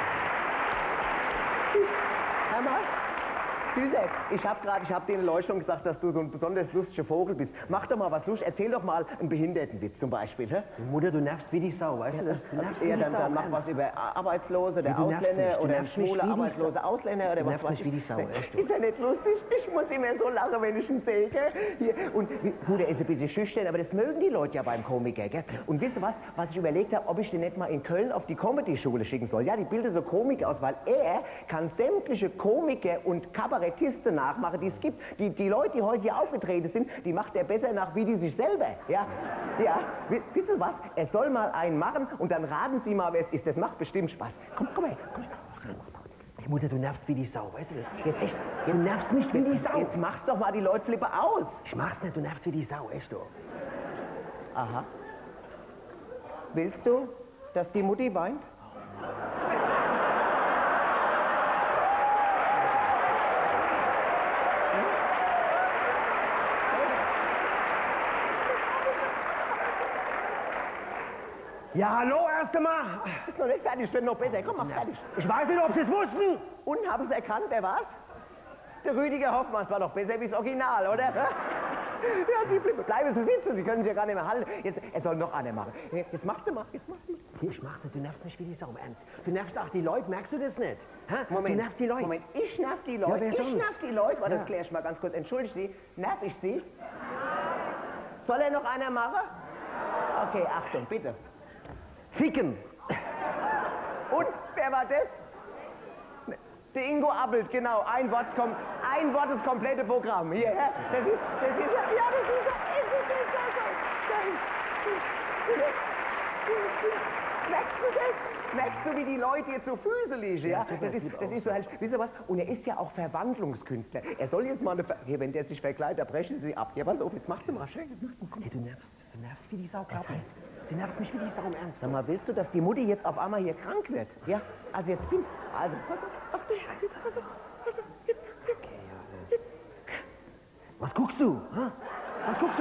hör mal. Süße, ich hab denen Leuten schon gesagt, dass du so ein besonders lustiger Vogel bist. Mach doch mal was lustig, erzähl doch mal einen Behindertenwitz zum Beispiel. Hä? Mutter, du nervst wie die Sau, weißt du das? Du nervst wie die Sau. Dann mach was über Arbeitslose oder Ausländer oder ein schwuler arbeitsloser Ausländer oder was weiß ich. Wie die Sau, ist ja nicht lustig, ich muss immer so lachen, wenn ich ihn sehe, gell? Hier. Und gut, er ist ein bisschen schüchtern, aber das mögen die Leute ja beim Komiker, gell? Und wisst ihr was ich überlegt habe, ob ich den nicht mal in Köln auf die Comedy-Schule schicken soll. Ja, die bilden so Komiker aus, weil er kann sämtliche Komiker und Kabarettisten nachmachen, die es gibt. Die Leute, die heute hier aufgetreten sind, die macht er besser nach wie die sich selber. Ja, wisst ihr was? Er soll mal einen machen und dann raten Sie mal, wer es ist. Das macht bestimmt Spaß. Komm her. Hey Mutter, du nervst wie die Sau, weißt du das? Jetzt echt? Du nervst mich wie die Sau. Jetzt mach's doch mal die Leute flippen aus. Ich mach's nicht, du nervst wie die Sau, echt du. Aha. Willst du, dass die Mutti weint? Ja, hallo, erst einmal. Ist noch nicht fertig, wird noch besser. Komm, mach's fertig. Ich weiß nicht, ob Sie es wussten. Und, haben Sie es erkannt, wer war's? Der Rüdiger Hoffmann. Es war doch besser wie das Original, oder? Ja, Sie bleiben Sie sitzen, Sie können sich ja gar nicht mehr halten. Jetzt, er soll noch einer machen. Jetzt machst du mal, Ich mach's nicht, du nervst mich wie die Sau, im Ernst. Du nervst auch die Leute, merkst du das nicht? Hä? Moment, du nervst die Leute. Moment, ich nerv die Leute? Ja, ich nerv die Leute? Warte, das klär ich mal ganz kurz. Entschuldige Sie, nerv ich Sie? Soll er noch einer machen? Okay, Achtung, bitte. Ficken. Und, wer war das? Der Ingo Appelt, genau. Ein Wort das komplette Programm. Hier, ja, das ist Merkst du das? Merkst du, wie die Leute jetzt so Füße liegen? Ja? Das ist so halt, wisst ihr was? Und er ist ja auch Verwandlungskünstler. Er soll jetzt mal eine hier, wenn der sich verkleidet, da brechen sie ab. Ja, pass auf, jetzt machst du mal schön, jetzt machst du mal. Hey, du nervst wie die Sau, glaub mir. Du nervst mich wie die Sau im Ernst. Sag mal, willst du, dass die Mutti jetzt auf einmal hier krank wird? Ja? Also jetzt bin... Also, pass auf. Ach du Scheiße. Pass auf. Was guckst du? Hä? Was guckst du?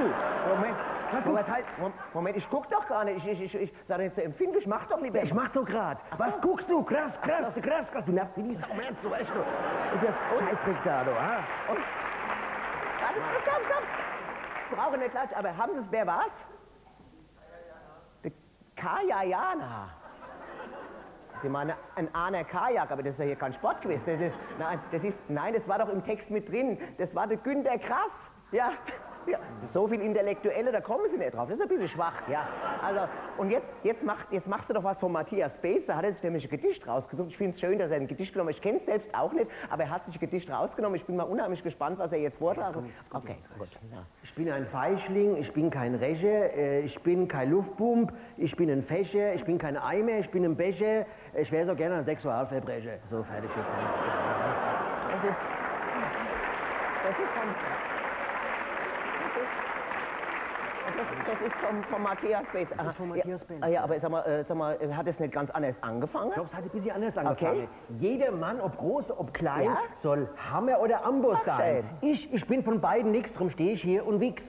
Moment, ich guck doch gar nicht. Ich sag jetzt so empfindlich, mach doch lieber. Ich mach's doch grad. Was guckst du? Krass. Du nervst wie die Sau im Ernst, du weißt du. Das Scheißdreck da, du, ha? Warte, stopp. Brauche nicht Klatsch, aber haben Sie es, wer war's? Der Kajayana. Sie meinen ein Ahner Kajak, aber das ist ja hier kein Sport gewesen. Nein, das war doch im Text mit drin. Das war der Günter Grass. Ja. So viel Intellektuelle, da kommen Sie nicht drauf. Das ist ein bisschen schwach, ja. Also, und jetzt machst du doch was von Matthias Beetz. Da hat er sich nämlich ein Gedicht rausgesucht. Ich finde es schön, dass er ein Gedicht genommen hat. Ich kenne es selbst auch nicht, aber er hat sich ein Gedicht rausgenommen. Ich bin mal unheimlich gespannt, was er jetzt vortragen wird. Okay, gut. Ja. Ich bin ein Feischling, ich bin kein Reche, ich bin kein Luftpump, ich bin ein Fächer, ich bin kein Eimer, ich bin ein Becher. Ich wäre so gerne ein Sexualverbrecher. So, fertig jetzt. Das ist von Matthias Beetz. Das ist von Matthias Beetz. Ja, aber sag mal, hat es nicht ganz anders angefangen? Ich glaube, es hat ein bisschen anders angefangen. Okay. Jeder Mann, ob groß, ob klein, Ja? soll Hammer oder Amboss Ach, sein. schön. Ich bin von beiden nichts, drum stehe ich hier und wichs.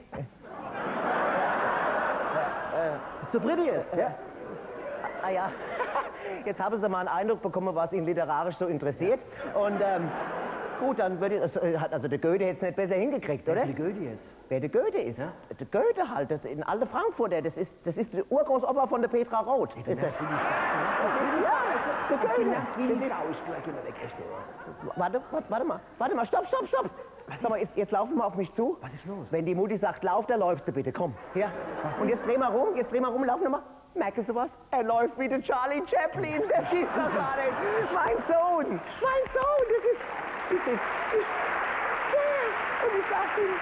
Ist so pretty jetzt, ja? Ah ja, jetzt haben Sie mal einen Eindruck bekommen, was ihn literarisch so interessiert. Und gut, dann würde ich, also der Goethe hätte es nicht besser hingekriegt, oder? Wie Goethe jetzt? Wer der Goethe ist? Ja? Der Goethe halt, das in alte Frankfurter, das ist der Urgroßopa von der Petra Roth. Das ist der Goethe. Das ist, warte mal, stopp. Sag mal, jetzt laufen wir auf mich zu. Was ist los? Wenn die Mutti sagt, lauf, dann läufst du bitte, komm. Ja. Und jetzt dreh mal rum, laufen wir mal. Merkst du was? Er läuft wie der Charlie Chaplin, das gibt's doch gar nicht. Mein Sohn, das ist und ich sag ihm,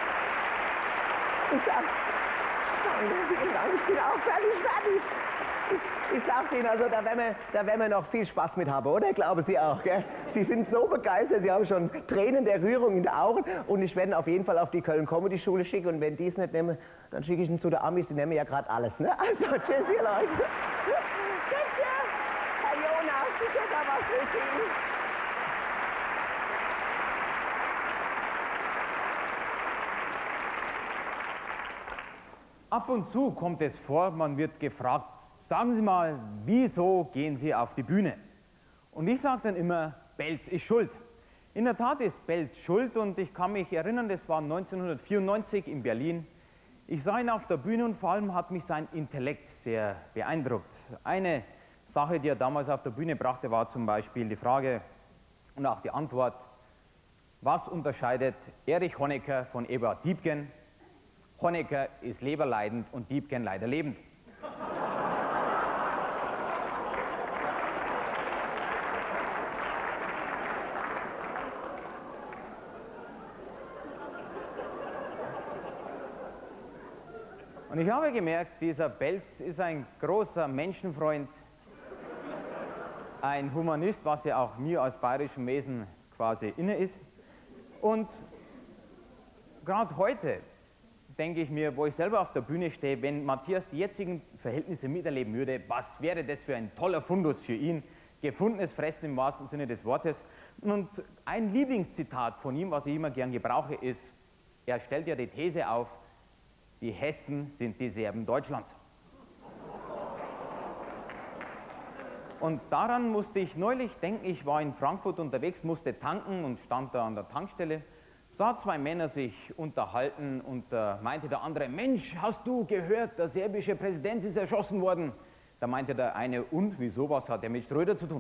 vielen Dank, ich bin auch fertig. Ich sag's Ihnen, also da werden wir noch viel Spaß mit haben, oder? Glauben Sie auch, gell? Sie sind so begeistert, Sie haben schon Tränen der Rührung in den Augen und ich werde ihn auf jeden Fall auf die Köln Comedy Schule schicken und wenn die es nicht nehmen, dann schicke ich ihn zu der Amis, die nehmen ja gerade alles, ne? Also, tschüss, ihr Leute. Tschüss, Herr Jonas, ich hätte da was für Sie. Ab und zu kommt es vor, man wird gefragt, sagen Sie mal, wieso gehen Sie auf die Bühne? Und ich sage dann immer, Belz ist schuld. In der Tat ist Belz schuld und ich kann mich erinnern, das war 1994 in Berlin. Ich sah ihn auf der Bühne und vor allem hat mich sein Intellekt sehr beeindruckt. Eine Sache, die er damals auf der Bühne brachte, war zum Beispiel die Frage und auch die Antwort, was unterscheidet Erich Honecker von Eberhard Diepgen? Honecker ist leberleidend und Diepgen leider lebend. Und ich habe gemerkt, dieser Belz ist ein großer Menschenfreund, ein Humanist, was ja auch mir als bayerischem Wesen quasi inne ist. Und gerade heute denke ich mir, wo ich selber auf der Bühne stehe, wenn Matthias die jetzigen Verhältnisse miterleben würde, was wäre das für ein toller Fundus für ihn? Gefundenes Fressen im wahrsten Sinne des Wortes. Und ein Lieblingszitat von ihm, was ich immer gern gebrauche, ist, er stellt ja die These auf, die Hessen sind die Serben Deutschlands. Und daran musste ich neulich denken, ich war in Frankfurt unterwegs, musste tanken und stand da an der Tankstelle, sah zwei Männer sich unterhalten und meinte der andere, Mensch, hast du gehört, der serbische Präsident ist erschossen worden? Da meinte der eine, und wieso, was hat er mit Schröder zu tun?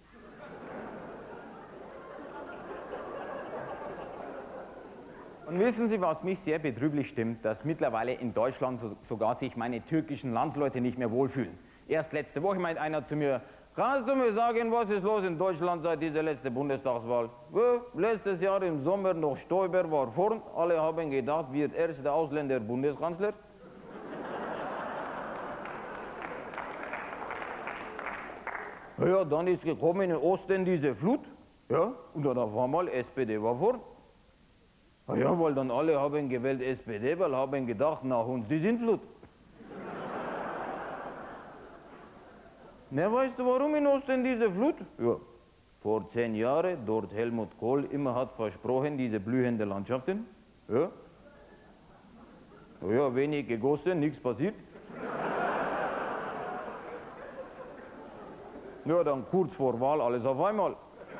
Und wissen Sie, was mich sehr betrüblich stimmt, dass mittlerweile in Deutschland sogar sich meine türkischen Landsleute nicht mehr wohlfühlen. Erst letzte Woche meint einer zu mir, Kannst du mir sagen, was ist los in Deutschland seit dieser letzten Bundestagswahl? Letztes Jahr im Sommer noch Stoiber war vorn. Alle haben gedacht, wird erster Ausländer Bundeskanzler. Ja, dann ist gekommen in Osten diese Flut. Ja, und dann auf einmal SPD war vorn. Ja, weil dann alle haben gewählt SPD, weil haben gedacht, nach uns die Sintflut. Na, weißt du, warum in Osten diese Flut? Ja, vor 10 Jahren dort Helmut Kohl immer hat versprochen, diese blühenden Landschaften. Ja, ja, wenig gegossen, nichts passiert. Ja, dann kurz vor Wahl alles auf einmal.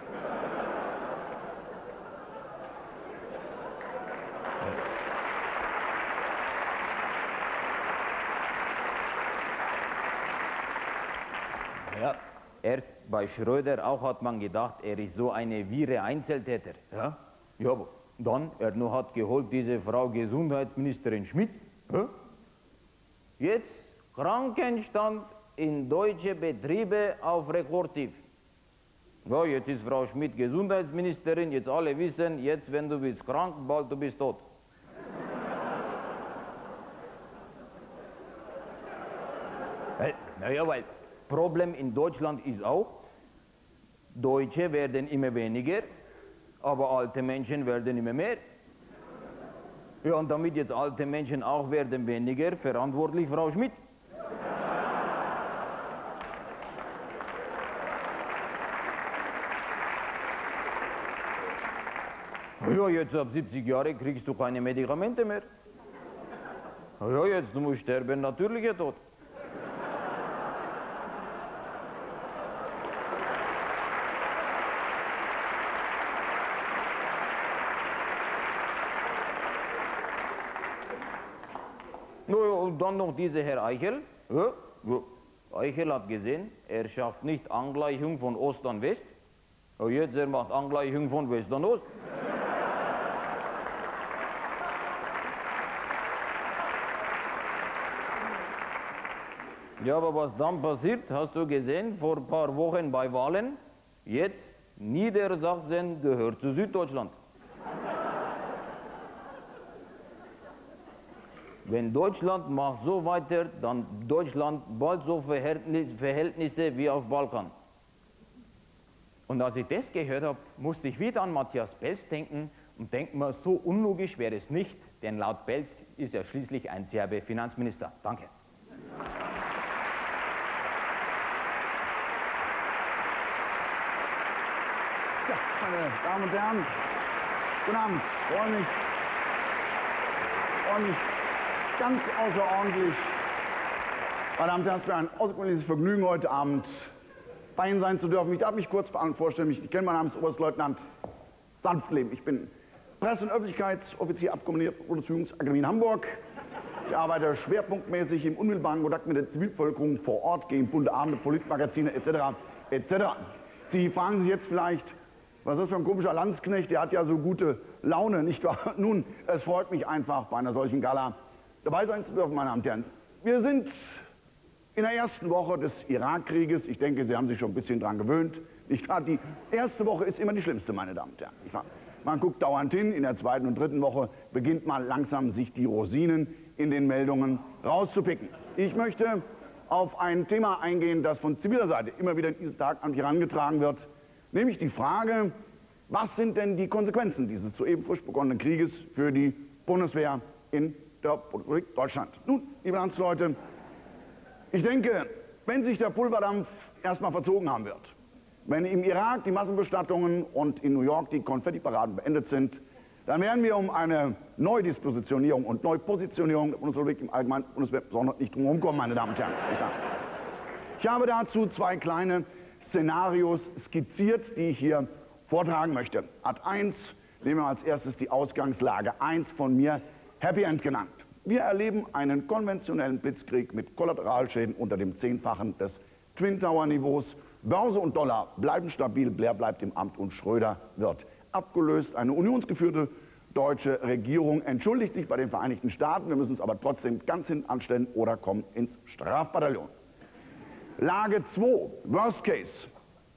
Ja, erst bei Schröder auch hat man gedacht, er ist so eine wirre Einzeltäter. Ja, ja, aber dann, er nur hat geholt diese Frau Gesundheitsministerin Schmidt. Ja? Jetzt Krankenstand in deutsche Betriebe auf Rekordtief. Ja, jetzt ist Frau Schmidt Gesundheitsministerin, jetzt alle wissen, jetzt wenn du bist krank, bald du bist tot. Naja, weil Problem in Deutschland ist auch, Deutsche werden immer weniger, aber alte Menschen werden immer mehr. Ja, und damit jetzt alte Menschen auch werden weniger, verantwortlich Frau Schmidt. Ja, jetzt ab 70 Jahren kriegst du keine Medikamente mehr. Ja, jetzt du musst sterben, natürlicher Tod. Und dann noch dieser Herr Eichel. Ja, ja. Eichel hat gesehen, er schafft nicht Angleichung von Ost an West. Ja, jetzt er macht Angleichung von West an Ost. Ja, aber was dann passiert, hast du gesehen, vor ein paar Wochen bei Wahlen, jetzt Niedersachsen gehört zu Süddeutschland. Wenn Deutschland macht so weiter, dann Deutschland bald so Verhältnisse wie auf Balkan. Und als ich das gehört habe, musste ich wieder an Matthias Belz denken und denke mir, so unlogisch wäre es nicht, denn laut Belz ist er schließlich ein Serbe Finanzminister. Danke. Ja, meine Damen und Herren, guten Abend. Ich freue mich ganz außerordentlich, meine Damen und Herren, es wäre ein außerordentliches Vergnügen, heute Abend bei Ihnen sein zu dürfen. Ich darf mich kurz vorstellen. Ich kenne, mein Name ist Oberstleutnant Sanftleben. Ich bin Presse- und Öffentlichkeitsoffizier abkommandierter Bundesführungsakademie in Hamburg. Ich arbeite schwerpunktmäßig im unmittelbaren Kontakt mit der Zivilbevölkerung vor Ort, gehe in bunte Abende, Politmagazine etc. etc. Sie fragen sich jetzt vielleicht, was ist das für ein komischer Landsknecht, der hat ja so gute Laune, nicht wahr? Nun, es freut mich einfach, bei einer solchen Gala dabei sein zu dürfen, meine Damen und Herren. Wir sind in der ersten Woche des Irakkrieges. Ich denke, Sie haben sich schon ein bisschen daran gewöhnt. Nicht wahr? Die erste Woche ist immer die schlimmste, meine Damen und Herren. Nicht wahr? Man guckt dauernd hin, in der zweiten und dritten Woche beginnt mal langsam sich die Rosinen in den Meldungen rauszupicken. Ich möchte auf ein Thema eingehen, das von ziviler Seite immer wieder in diesem Tag an mich herangetragen wird, nämlich die Frage, was sind denn die Konsequenzen dieses soeben frisch begonnenen Krieges für die Bundeswehr in der Republik Deutschland? Nun, liebe Landsleute, ich denke, wenn sich der Pulverdampf erstmal verzogen haben wird, wenn im Irak die Massenbestattungen und in New York die Konfettiparaden beendet sind, dann werden wir um eine Neudispositionierung und Neupositionierung der Bundesrepublik im Allgemeinen Bundeswehr besonders nicht drum herum kommen, meine Damen und Herren. Ich habe dazu zwei kleine Szenarios skizziert, die ich hier vortragen möchte. Ad 1 nehmen wir als erstes die Ausgangslage 1 von mir, Happy End genannt. Wir erleben einen konventionellen Blitzkrieg mit Kollateralschäden unter dem 10-fachen des Twin Tower Niveaus. Börse und Dollar bleiben stabil, Blair bleibt im Amt und Schröder wird abgelöst. Eine unionsgeführte deutsche Regierung entschuldigt sich bei den Vereinigten Staaten. Wir müssen uns aber trotzdem ganz hinten anstellen oder kommen ins Strafbataillon. Lage 2, Worst Case.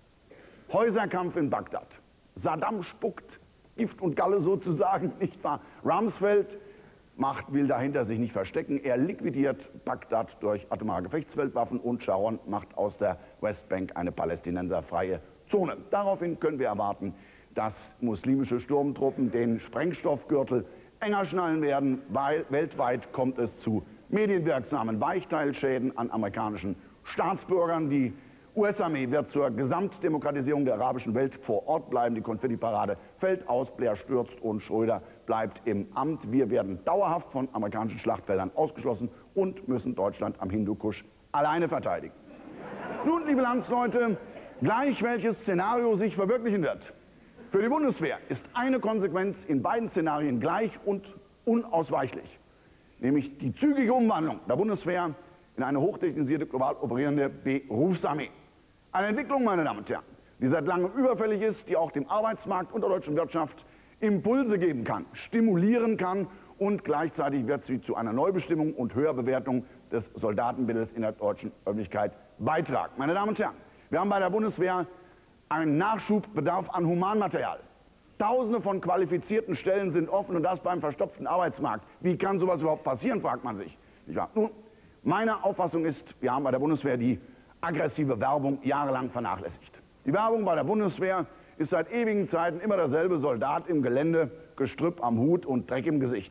Häuserkampf in Bagdad. Saddam spuckt Gift und Galle sozusagen, nicht wahr? Rumsfeld will dahinter sich nicht verstecken. Er liquidiert Bagdad durch atomare Gefechtsfeldwaffen und Sharon macht aus der Westbank eine palästinenserfreie Zone. Daraufhin können wir erwarten, dass muslimische Sturmtruppen den Sprengstoffgürtel enger schnallen werden, weil weltweit kommt es zu medienwirksamen Weichteilschäden an amerikanischen Staatsbürgern. Die US-Armee wird zur Gesamtdemokratisierung der arabischen Welt vor Ort bleiben. Die Konfetti-Parade fällt aus, Blair stürzt und Schröder bleibt im Amt. Wir werden dauerhaft von amerikanischen Schlachtfeldern ausgeschlossen und müssen Deutschland am Hindukusch alleine verteidigen. Nun, liebe Landsleute, gleich welches Szenario sich verwirklichen wird. Für die Bundeswehr ist eine Konsequenz in beiden Szenarien gleich und unausweichlich, nämlich die zügige Umwandlung der Bundeswehr in eine hochtechnisierte, global operierende Berufsarmee. Eine Entwicklung, meine Damen und Herren, die seit langem überfällig ist, die auch dem Arbeitsmarkt und der deutschen Wirtschaft Impulse geben kann, stimulieren kann und gleichzeitig wird sie zu einer Neubestimmung und Höherbewertung des Soldatenbildes in der deutschen Öffentlichkeit beitragen. Meine Damen und Herren, wir haben bei der Bundeswehr einen Nachschubbedarf an Humanmaterial. Tausende von qualifizierten Stellen sind offen und das beim verstopften Arbeitsmarkt. Wie kann sowas überhaupt passieren, fragt man sich. Nun, meine Auffassung ist, wir haben bei der Bundeswehr die aggressive Werbung jahrelang vernachlässigt. Die Werbung bei der Bundeswehr ist seit ewigen Zeiten immer derselbe Soldat im Gelände, Gestrüpp am Hut und Dreck im Gesicht.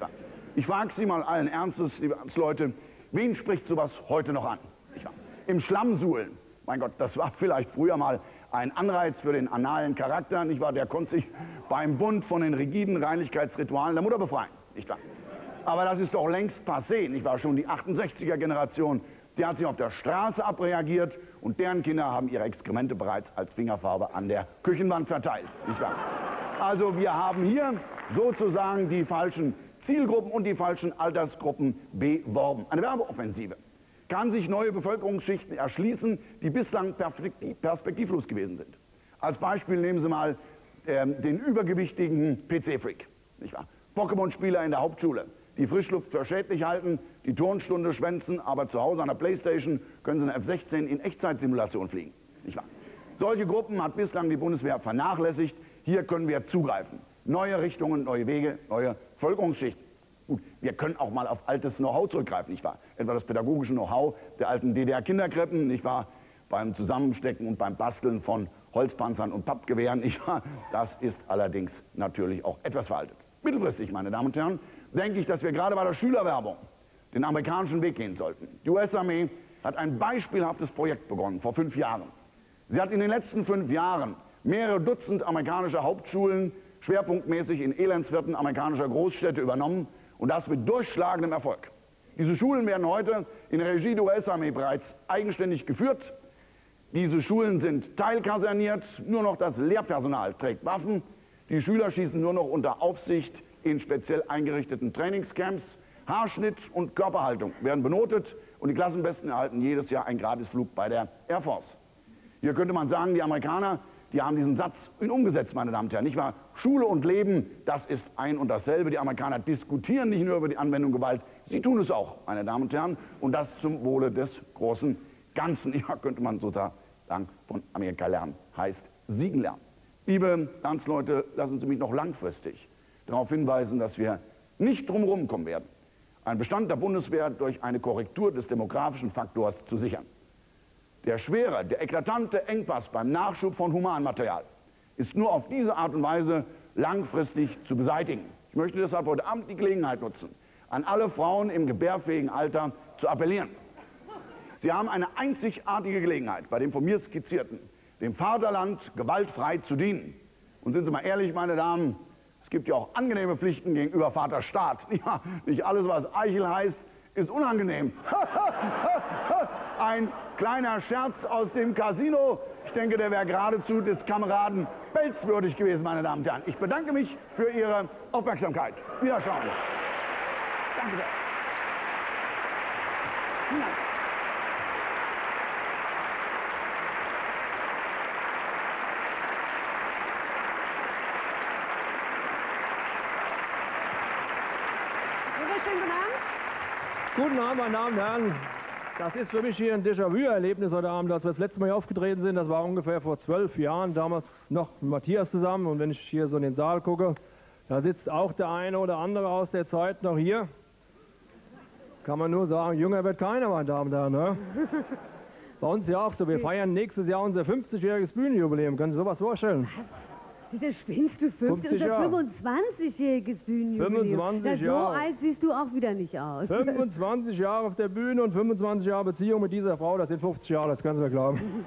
Ich frage Sie mal allen Ernstes, liebe Leute, wen spricht sowas heute noch an? Im Schlamm suhlen. Mein Gott, das war vielleicht früher mal ein Anreiz für den analen Charakter, nicht wahr? Der konnte sich beim Bund von den rigiden Reinlichkeitsritualen der Mutter befreien, nicht wahr? Aber das ist doch längst passé, nicht wahr? Schon die 68er-Generation, die hat sich auf der Straße abreagiert und deren Kinder haben ihre Exkremente bereits als Fingerfarbe an der Küchenwand verteilt, nicht wahr? Also wir haben hier sozusagen die falschen Zielgruppen und die falschen Altersgruppen beworben. Eine Werbeoffensive kann sich neue Bevölkerungsschichten erschließen, die bislang perspektivlos gewesen sind. Als Beispiel nehmen Sie mal den übergewichtigen PC-Freak, nicht wahr? Pokémon-Spieler in der Hauptschule, die Frischluft für schädlich halten, die Turnstunde schwänzen, aber zu Hause an der Playstation können sie eine F-16 in Echtzeitsimulation fliegen, nicht wahr? Solche Gruppen hat bislang die Bundeswehr vernachlässigt. Hier können wir zugreifen. Neue Richtungen, neue Wege, neue Bevölkerungsschichten. Gut, wir können auch mal auf altes Know-how zurückgreifen, nicht wahr? Etwa das pädagogische Know-how der alten DDR-Kinderkrippen, nicht wahr? Beim Zusammenstecken und beim Basteln von Holzpanzern und Pappgewehren, nicht wahr? Das ist allerdings natürlich auch etwas veraltet. Mittelfristig, meine Damen und Herren, denke ich, dass wir gerade bei der Schülerwerbung den amerikanischen Weg gehen sollten. Die US-Armee hat ein beispielhaftes Projekt begonnen, vor 5 Jahren. Sie hat in den letzten 5 Jahren mehrere Dutzend amerikanischer Hauptschulen schwerpunktmäßig in Elendsvierteln amerikanischer Großstädte übernommen und das mit durchschlagendem Erfolg. Diese Schulen werden heute in der Regie der US-Armee bereits eigenständig geführt. Diese Schulen sind teilkaserniert, nur noch das Lehrpersonal trägt Waffen. Die Schüler schießen nur noch unter Aufsicht in speziell eingerichteten Trainingscamps. Haarschnitt und Körperhaltung werden benotet und die Klassenbesten erhalten jedes Jahr einen Gratisflug bei der Air Force. Hier könnte man sagen, die Amerikaner, die haben diesen Satz umgesetzt, meine Damen und Herren, nicht wahr? Schule und Leben, das ist ein und dasselbe. Die Amerikaner diskutieren nicht nur über die Anwendung Gewalt, sie tun es auch, meine Damen und Herren, und das zum Wohle des großen Ganzen. Ja, könnte man sozusagen von Amerika lernen, heißt siegen lernen. Liebe Landsleute, lassen Sie mich noch langfristig darauf hinweisen, dass wir nicht drumherum kommen werden, einen Bestand der Bundeswehr durch eine Korrektur des demografischen Faktors zu sichern. Der schwere, der eklatante Engpass beim Nachschub von Humanmaterial ist nur auf diese Art und Weise langfristig zu beseitigen. Ich möchte deshalb heute Abend die Gelegenheit nutzen, an alle Frauen im gebärfähigen Alter zu appellieren. Sie haben eine einzigartige Gelegenheit, bei dem von mir skizzierten, dem Vaterland gewaltfrei zu dienen. Und sind Sie mal ehrlich, meine Damen, es gibt ja auch angenehme Pflichten gegenüber Vaterstaat. Ja, nicht alles, was Eichel heißt, ist unangenehm. Ein kleiner Scherz aus dem Casino. Ich denke, der wäre geradezu des Kameraden Belz würdig gewesen, meine Damen und Herren. Ich bedanke mich für Ihre Aufmerksamkeit. Wiederschauen. Danke sehr. Vielen Dank. Wunderschönen guten Abend. Guten Abend, meine Damen und Herren. Das ist für mich hier ein Déjà-vu-Erlebnis heute Abend, als wir das letzte Mal hier aufgetreten sind. Das war ungefähr vor 12 Jahren, damals noch mit Matthias zusammen. Und wenn ich hier so in den Saal gucke, da sitzt auch der eine oder andere aus der Zeit noch hier. Kann man nur sagen, jünger wird keiner, meine Damen und Herren. Ne? Bei uns ja auch so. Wir feiern nächstes Jahr unser 50-jähriges Bühnenjubiläum. Können Sie sowas vorstellen? Was? Da spinnst du 50 unser 25-jähriges Bühnenjubiläum. 25 Jahre. So alt siehst du auch wieder nicht aus. 25 Jahre auf der Bühne und 25 Jahre Beziehung mit dieser Frau, das sind 50 Jahre, das können Sie mir glauben.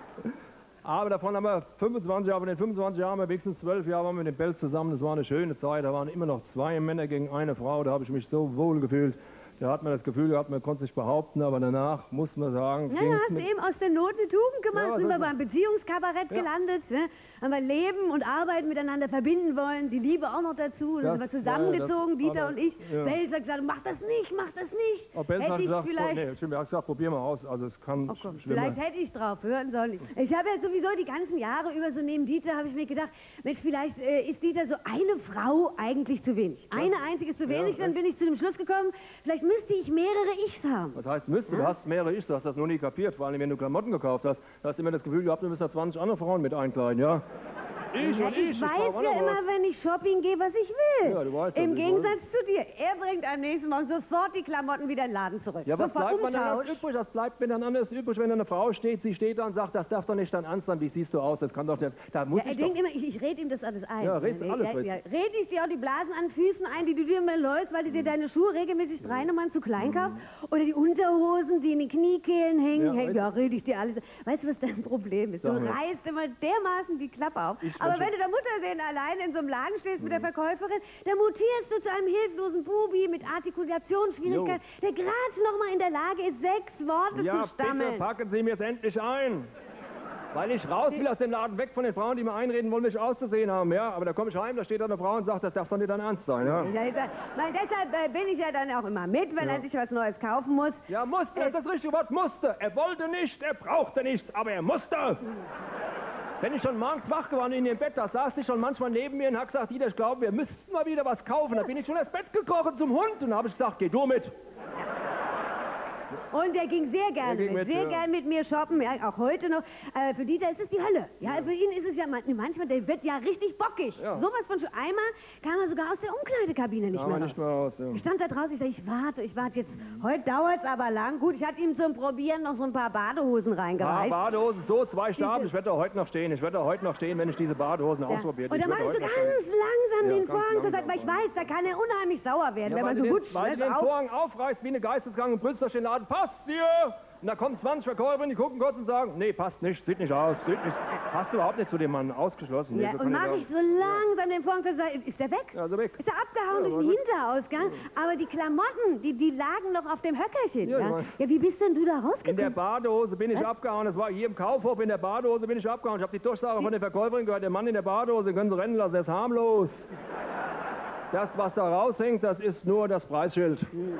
Aber davon haben wir 25 Jahre, von den 25 Jahren haben wir wenigstens 12 Jahre waren wir mit dem Belz zusammen. Das war eine schöne Zeit, da waren immer noch 2 Männer gegen eine Frau, da habe ich mich so wohl gefühlt. Da hat man das Gefühl gehabt, man konnte sich behaupten, aber danach muss man sagen... Ja, du hast eben aus der Not eine Tugend gemacht, ja, sind wir beim Beziehungskabarett gelandet, ne? Haben wir Leben und Arbeit miteinander verbinden wollen, die Liebe auch noch dazu, dann sind wir zusammengezogen, Dieter und ich. Ja. Belz hat gesagt, mach das nicht, mach das nicht. Oh, Belz hat gesagt, stimmt, er hat gesagt, probier mal aus, also es kann vielleicht hätte ich drauf hören sollen. Ich habe ja sowieso die ganzen Jahre über so neben Dieter, habe ich mir gedacht, Mensch, vielleicht ist Dieter so eine Frau eigentlich zu wenig. Eine einzige ist zu wenig, dann bin ich zu dem Schluss gekommen, vielleicht müsste ich mehrere Ichs haben. Was heißt müsste? Du hast mehrere Ichs, du hast das noch nie kapiert, vor allem wenn du Klamotten gekauft hast. Du hast immer das Gefühl gehabt, du müsst da 20 andere Frauen mit einkleiden, ja? Ich weiß ja immer, wenn ich shopping gehe, was ich will. Ja, du weißt Im Gegensatz zu dir. Er bringt am nächsten Morgen sofort die Klamotten wieder in den Laden zurück. Ja, was bleibt mir dann übrig? Was bleibt mir dann anders übrig, wenn eine Frau steht, sie steht da und sagt, das darf doch nicht dein Ernst sein, wie siehst du aus, das kann doch nicht, da muss er denkt immer, ich rede ihm das alles ein. Ja, redest alles. Rede ich dir auch die Blasen an Füßen ein, die du dir immer läufst, weil du dir deine Schuhe regelmäßig 3 Nummern zu klein kaufst? Oder die Unterhosen, die in den Kniekehlen hängen? Ja, rede ich dir alles. Weißt du, was dein Problem ist? Du reißt immer dermaßen die Klappe auf. Aber wenn du der Muttersehen allein in so einem Laden stehst mit der Verkäuferin, dann mutierst du zu einem hilflosen Bubi mit Artikulationsschwierigkeiten, der gerade noch mal in der Lage ist, 6 Worte zu stammeln. Ja, bitte packen Sie mir es endlich ein. Weil ich raus will aus dem Laden, weg von den Frauen, die mir einreden wollen, mich auszusehen haben, ja. Aber da komme ich heim, da steht da eine Frau und sagt, das darf doch nicht dein Ernst sein, ja. Weil deshalb bin ich ja dann auch immer mit, wenn er sich was Neues kaufen muss. Ja, musste, das ist das richtige Wort, musste. Er wollte nicht, er brauchte nicht, aber er musste. Wenn ich schon morgens wach geworden in dem Bett, da saß ich schon manchmal neben mir und hat gesagt, Dieter, ich glaube, wir müssten mal wieder was kaufen. Da bin ich schon ins Bett gekrochen zum Hund und da habe ich gesagt, geh du mit. Und er ging sehr gerne gern mit mir shoppen, ja, auch heute noch. Für Dieter ist es die Hölle. Ja, für ihn ist es ja manchmal, der wird ja richtig bockig. Ja. Sowas von schon einmal kam er sogar aus der Umkleidekabine nicht mehr raus. Ich stand da draußen, ich sage, ich warte jetzt. Heute dauert es aber lang. Gut, ich hatte ihm zum Probieren noch so ein paar Badehosen reingereicht. Badehosen, so 2 Stapel. Ich werde da heute noch stehen. wenn ich diese Badehosen ausprobiere. Und dann machst du ganz langsam den Vorhang zur Seite, weil ich weiß, da kann er unheimlich sauer werden, wenn man so gut weil du den Vorhang aufreißt wie eine Geisteskranke und brüllst durch den Laden, passt hier! Und da kommen 20 Verkäuferinnen, die gucken kurz und sagen, nee, passt nicht, sieht nicht aus, passt überhaupt nicht zu dem Mann, ausgeschlossen. Ja, und mache ich so langsam den Vorhang zur Seite, ist er weg? Ja, ist er weg. Ist er abgehauen durch den Hinterausgang, aber die Klamotten, die lagen noch auf dem Höckerchen. Ja, wie bist denn du da rausgekommen? In der Badehose bin ich abgehauen, das war hier im Kaufhof, in der Badehose bin ich abgehauen. Ich habe die Durchsage von der Verkäuferin gehört, der Mann in der Badehose, den können Sie rennen lassen, der ist harmlos. Das, was da raushängt, das ist nur das Preisschild.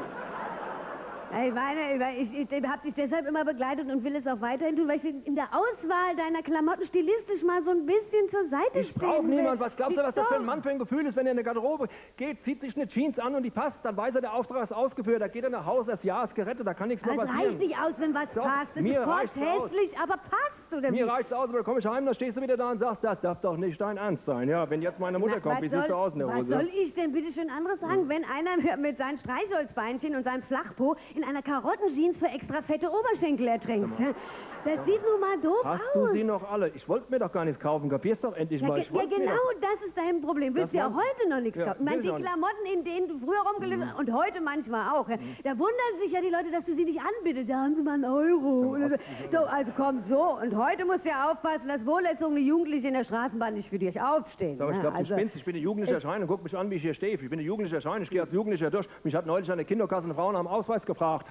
Ich meine, ich habe dich deshalb immer begleitet und will es auch weiterhin tun, weil ich in der Auswahl deiner Klamotten stilistisch mal so ein bisschen zur Seite stehen will. Ich brauche niemand. Was glaubst du, was das für ein Mann für ein Gefühl ist, wenn er in der Garderobe geht, zieht sich eine Jeans an und die passt, dann weiß er, der Auftrag ist ausgeführt, da geht er nach Hause, das Jahr ist gerettet, da kann nichts mehr passieren. Es reicht nicht aus, wenn was passt. Das ist hässlich, aber passt, oder mir reicht's aus, aber dann komme ich heim, dann stehst du wieder da und sagst, das darf doch nicht dein Ernst sein. Ja, wenn jetzt meine Mutter kommt, wie siehst du aus in der Hose? Was soll ich denn bitte schön anderes sagen, wenn einer mit seinen Streichholzbeinchen und seinem Flachpo in einer Karottenjeans für extra fette Oberschenkel ertränkt? Das sieht nun mal doof aus. Hast du sie noch alle? Ich wollte mir doch gar nichts kaufen. Kapierst doch endlich mal. Ja, genau das ist dein Problem. Willst du ja heute noch nichts kaufen? Die Klamotten, in denen du früher rumgelebt hast und heute manchmal auch. Da wundern sich ja die Leute, dass du sie nicht anbietest. Da haben sie mal einen Euro. So, also kommt so. Und heute musst du ja aufpassen, dass wohlerzogene Jugendliche in der Straßenbahn nicht für dich aufstehen. So, ich glaube, du spinnst. Ich bin ein jugendlicher Schein und guck mich an, wie ich hier stehe. Ich bin ein jugendlicher Schein. Ich gehe als Jugendlicher durch. Mich hat neulich an der Kinderkasse eine Frau nach dem Ausweis gefragt.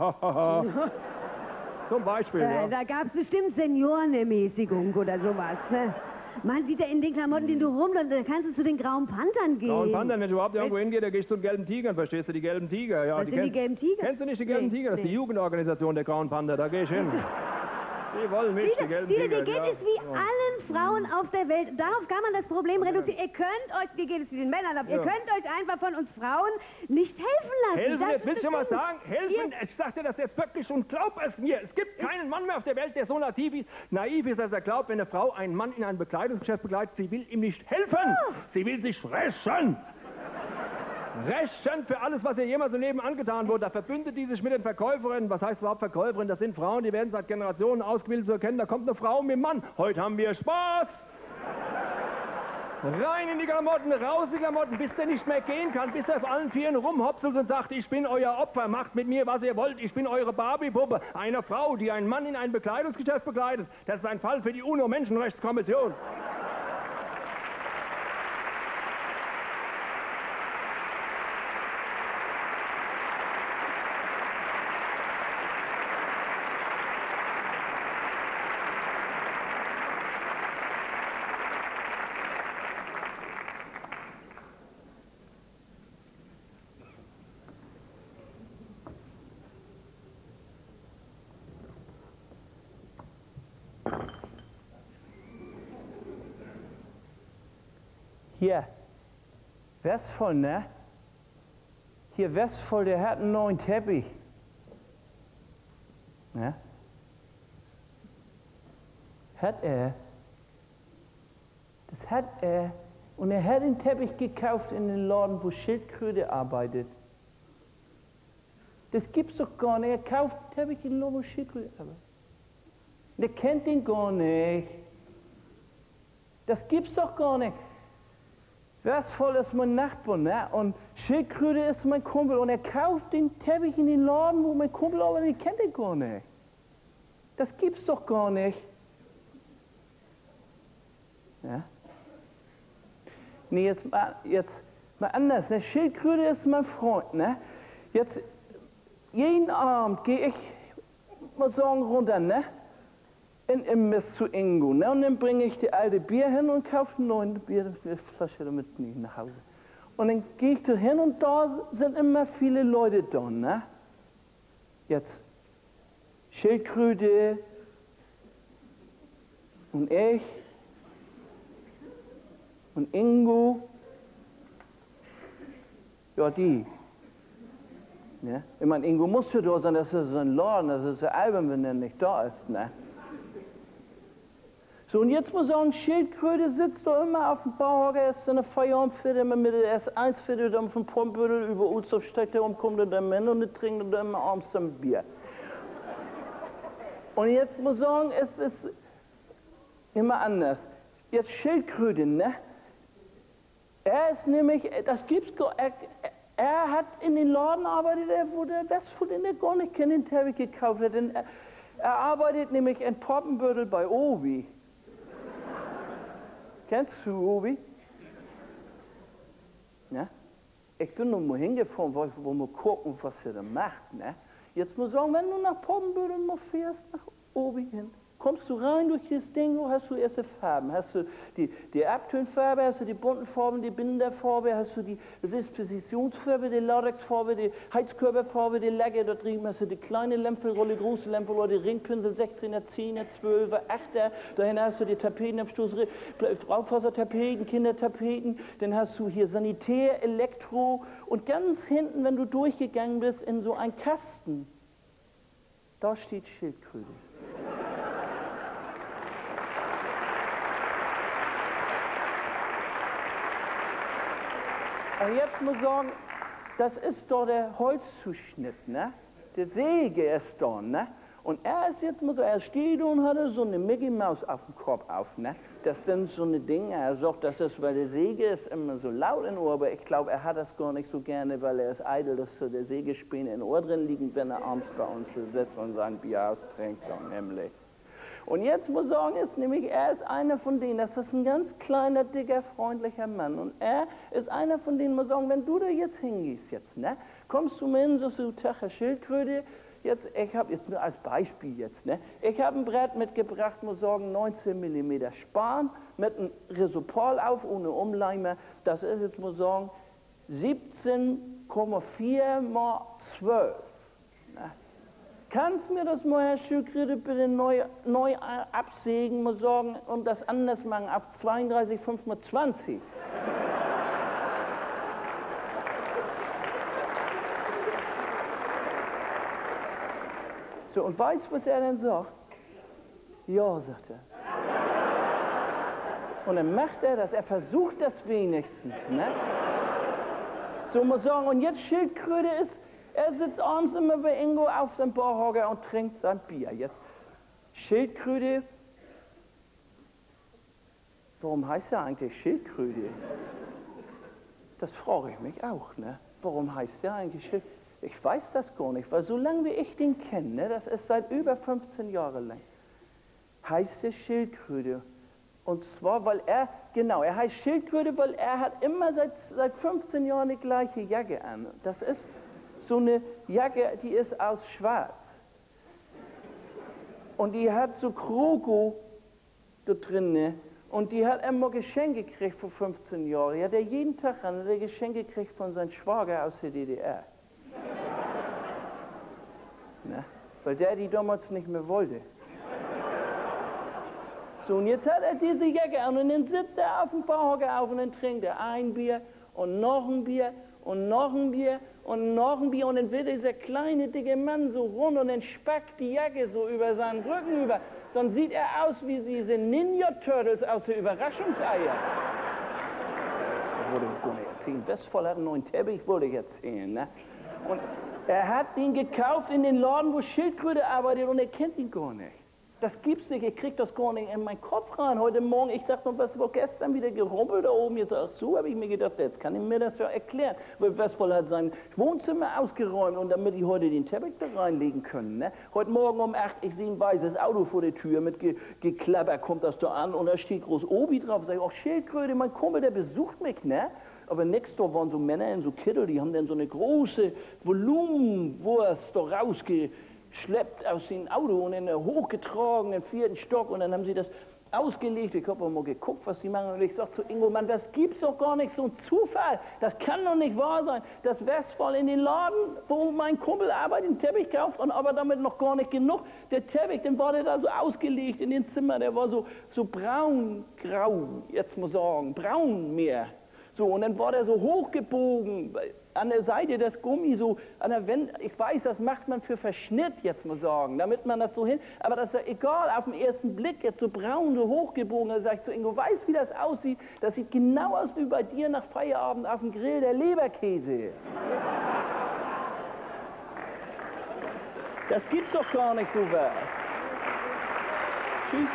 Zum Beispiel, Da gab es bestimmt Seniorenermäßigung oder sowas, ne? Man sieht ja in den Klamotten, die du rumläufst, da kannst du zu den Grauen Panthern gehen. Grauen Panthern, wenn ich überhaupt irgendwo hingehe, da gehe ich zu den Gelben Tigern, verstehst du, die Gelben Tiger. Ja, was sind die Gelben Tiger? Kennst du nicht die Gelben Tiger? Das ist die Jugendorganisation der Grauen Panther, da gehe ich hin. Die wollen mich, die gelben Dir Tiger, geht ja. es wie allen Frauen auf der Welt. Darauf kann man das Problem reduzieren. Ihr könnt euch, dir geht es wie den Männern ab, ihr könnt euch einfach von uns Frauen nicht helfen lassen. Helfen, Das jetzt ist will ich das schon mal Ding. sagen, helfen, ich sag dir das jetzt wirklich und glaub es mir, es gibt keinen Mann mehr auf der Welt, der so naiv ist, dass er glaubt, wenn eine Frau einen Mann in ein Bekleidungsgeschäft begleitet, sie will ihm nicht helfen, sie will sich rächen. Rächen für alles, was ihr jemals im Leben angetan wurde. Da verbündet die sich mit den Verkäuferinnen. Was heißt überhaupt Verkäuferinnen? Das sind Frauen, die werden seit Generationen ausgebildet zu erkennen, da kommt eine Frau mit einem Mann. Heute haben wir Spaß. Rein in die Klamotten, raus in die Klamotten, bis der nicht mehr gehen kann, bis der auf allen Vieren rumhopselt und sagt, ich bin euer Opfer, macht mit mir, was ihr wollt, ich bin eure Barbie-Puppe. Eine Frau, die einen Mann in ein Bekleidungsgeschäft begleitet, das ist ein Fall für die UNO-Menschenrechtskommission. Hier, Westphal, ne? Hier Westphal, der hat einen neuen Teppich. Ne? Hat er. Das hat er. Und er hat den Teppich gekauft in den Laden, wo Schildkröte arbeitet. Das gibt's doch gar nicht. Er kauft den Teppich in den Laden, wo Schildkröte arbeitet. Der kennt den gar nicht. Das gibt's doch gar nicht. Westphal ist mein Nachbar, ne? Und Schildkröte ist mein Kumpel. Und er kauft den Teppich in den Laden, wo mein Kumpel arbeitet, den kennt den gar nicht. Das gibt's doch gar nicht. Ja? Nee, jetzt mal anders. Ne? Schildkröte ist mein Freund, ne? Jetzt, jeden Abend gehe ich, mal sagen, runter, ne? In Imbiss zu Ingo, ne? Und dann bringe ich die alte Bier hin und kaufe eine neue Bierflasche damit nicht nach Hause. Und dann gehe ich da hin und da sind immer viele Leute da, ne? Jetzt Schildkröte und ich und Ingo, ja die. Ne? Ich meine, Ingo muss ja da sein, das ist so ein Laden, das ist ja albern, wenn er nicht da ist, ne? So, und jetzt muss ich sagen, Schildkröte sitzt da immer auf dem Bauhocker, ist eine Feierabendviertel, immer mit der S1-Viertel, dann von Pombüttel über Ulzhof steigt, und kommt er dann hin und die trinken dann immer abends ein Bier. Und jetzt muss ich sagen, es ist immer anders. Jetzt Schildkröte, ne? Er ist nämlich, das gibt's gar nicht, er hat in den Laden arbeitet, wo der Westphal den er gar nicht kennt, den Teppich gekauft hat. Er arbeitet nämlich in Poppenbüttel bei Obi. Kennst du Obi? Ja? Ich bin noch mal hingefahren, weil ich mal gucken, was er da macht. Ne? Jetzt muss ich sagen, wenn du nach Poppenbüttel mal fährst, nach Obi hin, kommst du rein durch das Ding, hast du erste Farben. Hast du die Abtönfarbe, hast du die bunten Farben, die Binderfarbe, hast du die Dispositionsfarbe, die Latexfarbe, die Heizkörperfarbe, die Lacke, da drüben hast du die kleine Lämpfelrolle, große Lämpfelrolle, die Ringpinsel, 16er, 10er, 12er, 8er, dahin hast du die Tapetenabstoß, Raufasertapeten, Kindertapeten, dann hast du hier Sanitär, Elektro und ganz hinten, wenn du durchgegangen bist, in so ein Kasten, da steht Schildkröte. Und jetzt muss ich sagen, das ist doch der Holzzuschnitt, ne? Der Säge ist da, ne? Und er ist jetzt, muss er steht und hat so eine Mickey Maus auf dem Kopf auf, ne? Das sind so eine Dinge, er sagt, das ist, weil der Säge ist immer so laut in Ohr, aber ich glaube, er hat das gar nicht so gerne, weil er ist eitel, dass so der Sägespäne in Ohr drin liegen, wenn er abends bei uns sitzt und sein Bier austrinkt, dann nämlich. Und jetzt muss ich sagen, ist nämlich, er ist einer von denen, das ist ein ganz kleiner, dicker, freundlicher Mann. Und er ist einer von denen, muss ich sagen, wenn du da jetzt hingehst jetzt, ne, kommst du mir hin, sagst du, Tag, Herr Schildkröte, jetzt, ich habe jetzt nur als Beispiel jetzt, ne, ich habe ein Brett mitgebracht, muss ich sagen, 19 mm Span, mit einem Risopol auf, ohne Umleimer, das ist jetzt, muss ich sagen, 17,4 mal 12. Ne? Kannst mir das mal, Herr Schildkröte, bitte neu absägen, muss sagen, und das anders machen, auf 32,5 mal 20? So, und weißt du, was er dann sagt? Ja, sagt er. Und dann macht er das, er versucht das wenigstens, ne? So muss sagen, und jetzt Schildkröte ist, er sitzt abends immer bei Ingo auf seinem Barhocker und trinkt sein Bier. Jetzt Schildkröte, warum heißt er eigentlich Schildkröte? Das frage ich mich auch, ne? Warum heißt er eigentlich Schildkröte? Ich weiß das gar nicht, weil solange wie ich den kenne, ne, das ist seit über 15 Jahren lang, heißt er Schildkröte. Und zwar, weil er, genau, er heißt Schildkröte, weil er hat immer seit 15 Jahren die gleiche Jacke an. Das ist so eine Jacke, die ist aus Schwarz. Und die hat so Kroko da drin, ne? Und die hat immer Geschenke gekriegt vor 15 Jahren. Ja, der jeden Tag an, der Geschenke gekriegt von seinem Schwager aus der DDR. Ne? Weil der die damals nicht mehr wollte. So, und jetzt hat er diese Jacke an und dann sitzt er auf dem Barhocker auf und dann trinkt er ein Bier und noch ein Bier und noch ein Bier und noch ein Bier und dann wird dieser kleine, dicke Mann so rund und dann spackt die Jacke so über seinen Rücken über. Dann sieht er aus wie diese Ninja-Turtles aus der Überraschungseier. Das wollte ich gar nicht erzählen. Westphal hat einen neuen Teppich, wollte ich erzählen. Ne? Und er hat ihn gekauft in den Laden, wo Schildkröte arbeitet und er kennt ihn gar nicht. Das gibt's nicht, ich krieg das gar nicht in meinen Kopf rein. Heute Morgen, ich sag noch, was war gestern wieder gerumpelt da oben? Jetzt ach so, habe ich mir gedacht, jetzt kann ich mir das ja erklären. Weil Westphal hat sein Wohnzimmer ausgeräumt und damit die heute den Teppich da reinlegen können. Ne? Heute Morgen um 8, ich sehe ein weißes Auto vor der Tür mit Geklapper, kommt das da an und da steht groß Obi drauf. Sag ich, ach Schildkröte, mein Kumpel, der besucht mich, ne? Aber nächstes Door waren so Männer in so Kittel, die haben dann so eine große Volumenwurst da rausgeschleppt aus dem Auto und dann hochgetragen im 4. Stock und dann haben sie das ausgelegt. Ich habe mal geguckt, was sie machen und ich sage zu Ingo, Mann, das gibt's doch gar nicht, so ein Zufall, das kann doch nicht wahr sein, dass Westphal in den Laden, wo mein Kumpel arbeitet, den Teppich kauft und aber damit noch gar nicht genug. Der Teppich, dann war der da so ausgelegt in den Zimmer, der war so braun-grau, jetzt muss ich sagen, braun mehr. So, und dann war der so hochgebogen, an der Seite das Gummi, so an der Wand. Ich weiß, das macht man für Verschnitt, jetzt mal sagen, damit man das so hin, aber das ist ja egal, auf den ersten Blick, jetzt so braun, so hochgebogen, da sag ich zu Ingo, weißt du, wie das aussieht? Das sieht genau aus wie bei dir nach Feierabend auf dem Grill, der Leberkäse. Das gibt's doch gar nicht, sowas. Tschüss.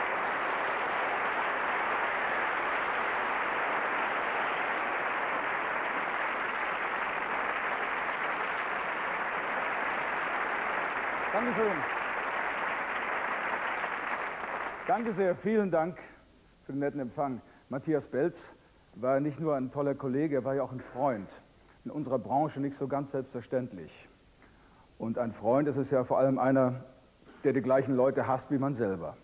Dankeschön. Danke sehr, vielen Dank für den netten Empfang. Matthias Belz war nicht nur ein toller Kollege, er war ja auch ein Freund. In unserer Branche nicht so ganz selbstverständlich. Und ein Freund ist es ja vor allem einer, der die gleichen Leute hasst wie man selber.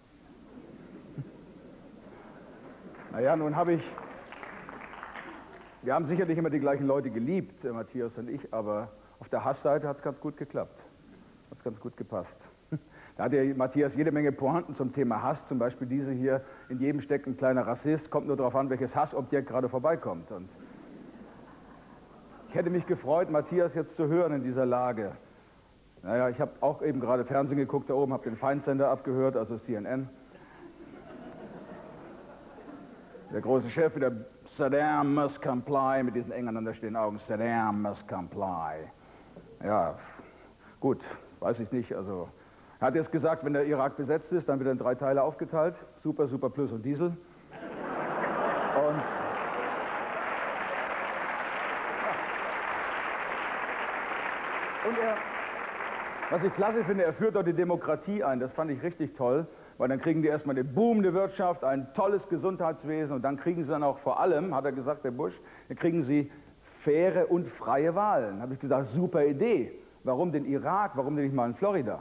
Naja, nun wir haben sicherlich immer die gleichen Leute geliebt, Matthias und ich, aber auf der Hassseite hat es ganz gut geklappt. Hat es ganz gut gepasst. Da hat ja Matthias jede Menge Pointen zum Thema Hass, zum Beispiel diese hier, in jedem steckt ein kleiner Rassist, kommt nur darauf an, welches Hassobjekt gerade vorbeikommt. Und ich hätte mich gefreut, Matthias jetzt zu hören in dieser Lage. Naja, ich habe auch eben gerade Fernsehen geguckt da oben, habe den Feindsender abgehört, also CNN. Der große Chef wieder, Saddam must comply, mit diesen eng aneinanderstehenden Augen, Saddam must comply. Ja, gut. Weiß ich nicht, also er hat jetzt gesagt, wenn der Irak besetzt ist, dann wird er in 3 Teile aufgeteilt, Super, Super Plus und Diesel. Was ich klasse finde, er führt dort die Demokratie ein, das fand ich richtig toll, weil dann kriegen die erstmal eine boomende Wirtschaft, ein tolles Gesundheitswesen und dann kriegen sie dann auch vor allem, hat er gesagt, der Bush, dann kriegen sie faire und freie Wahlen. Da habe ich gesagt, super Idee. Warum den Irak? Warum denn nicht mal in Florida?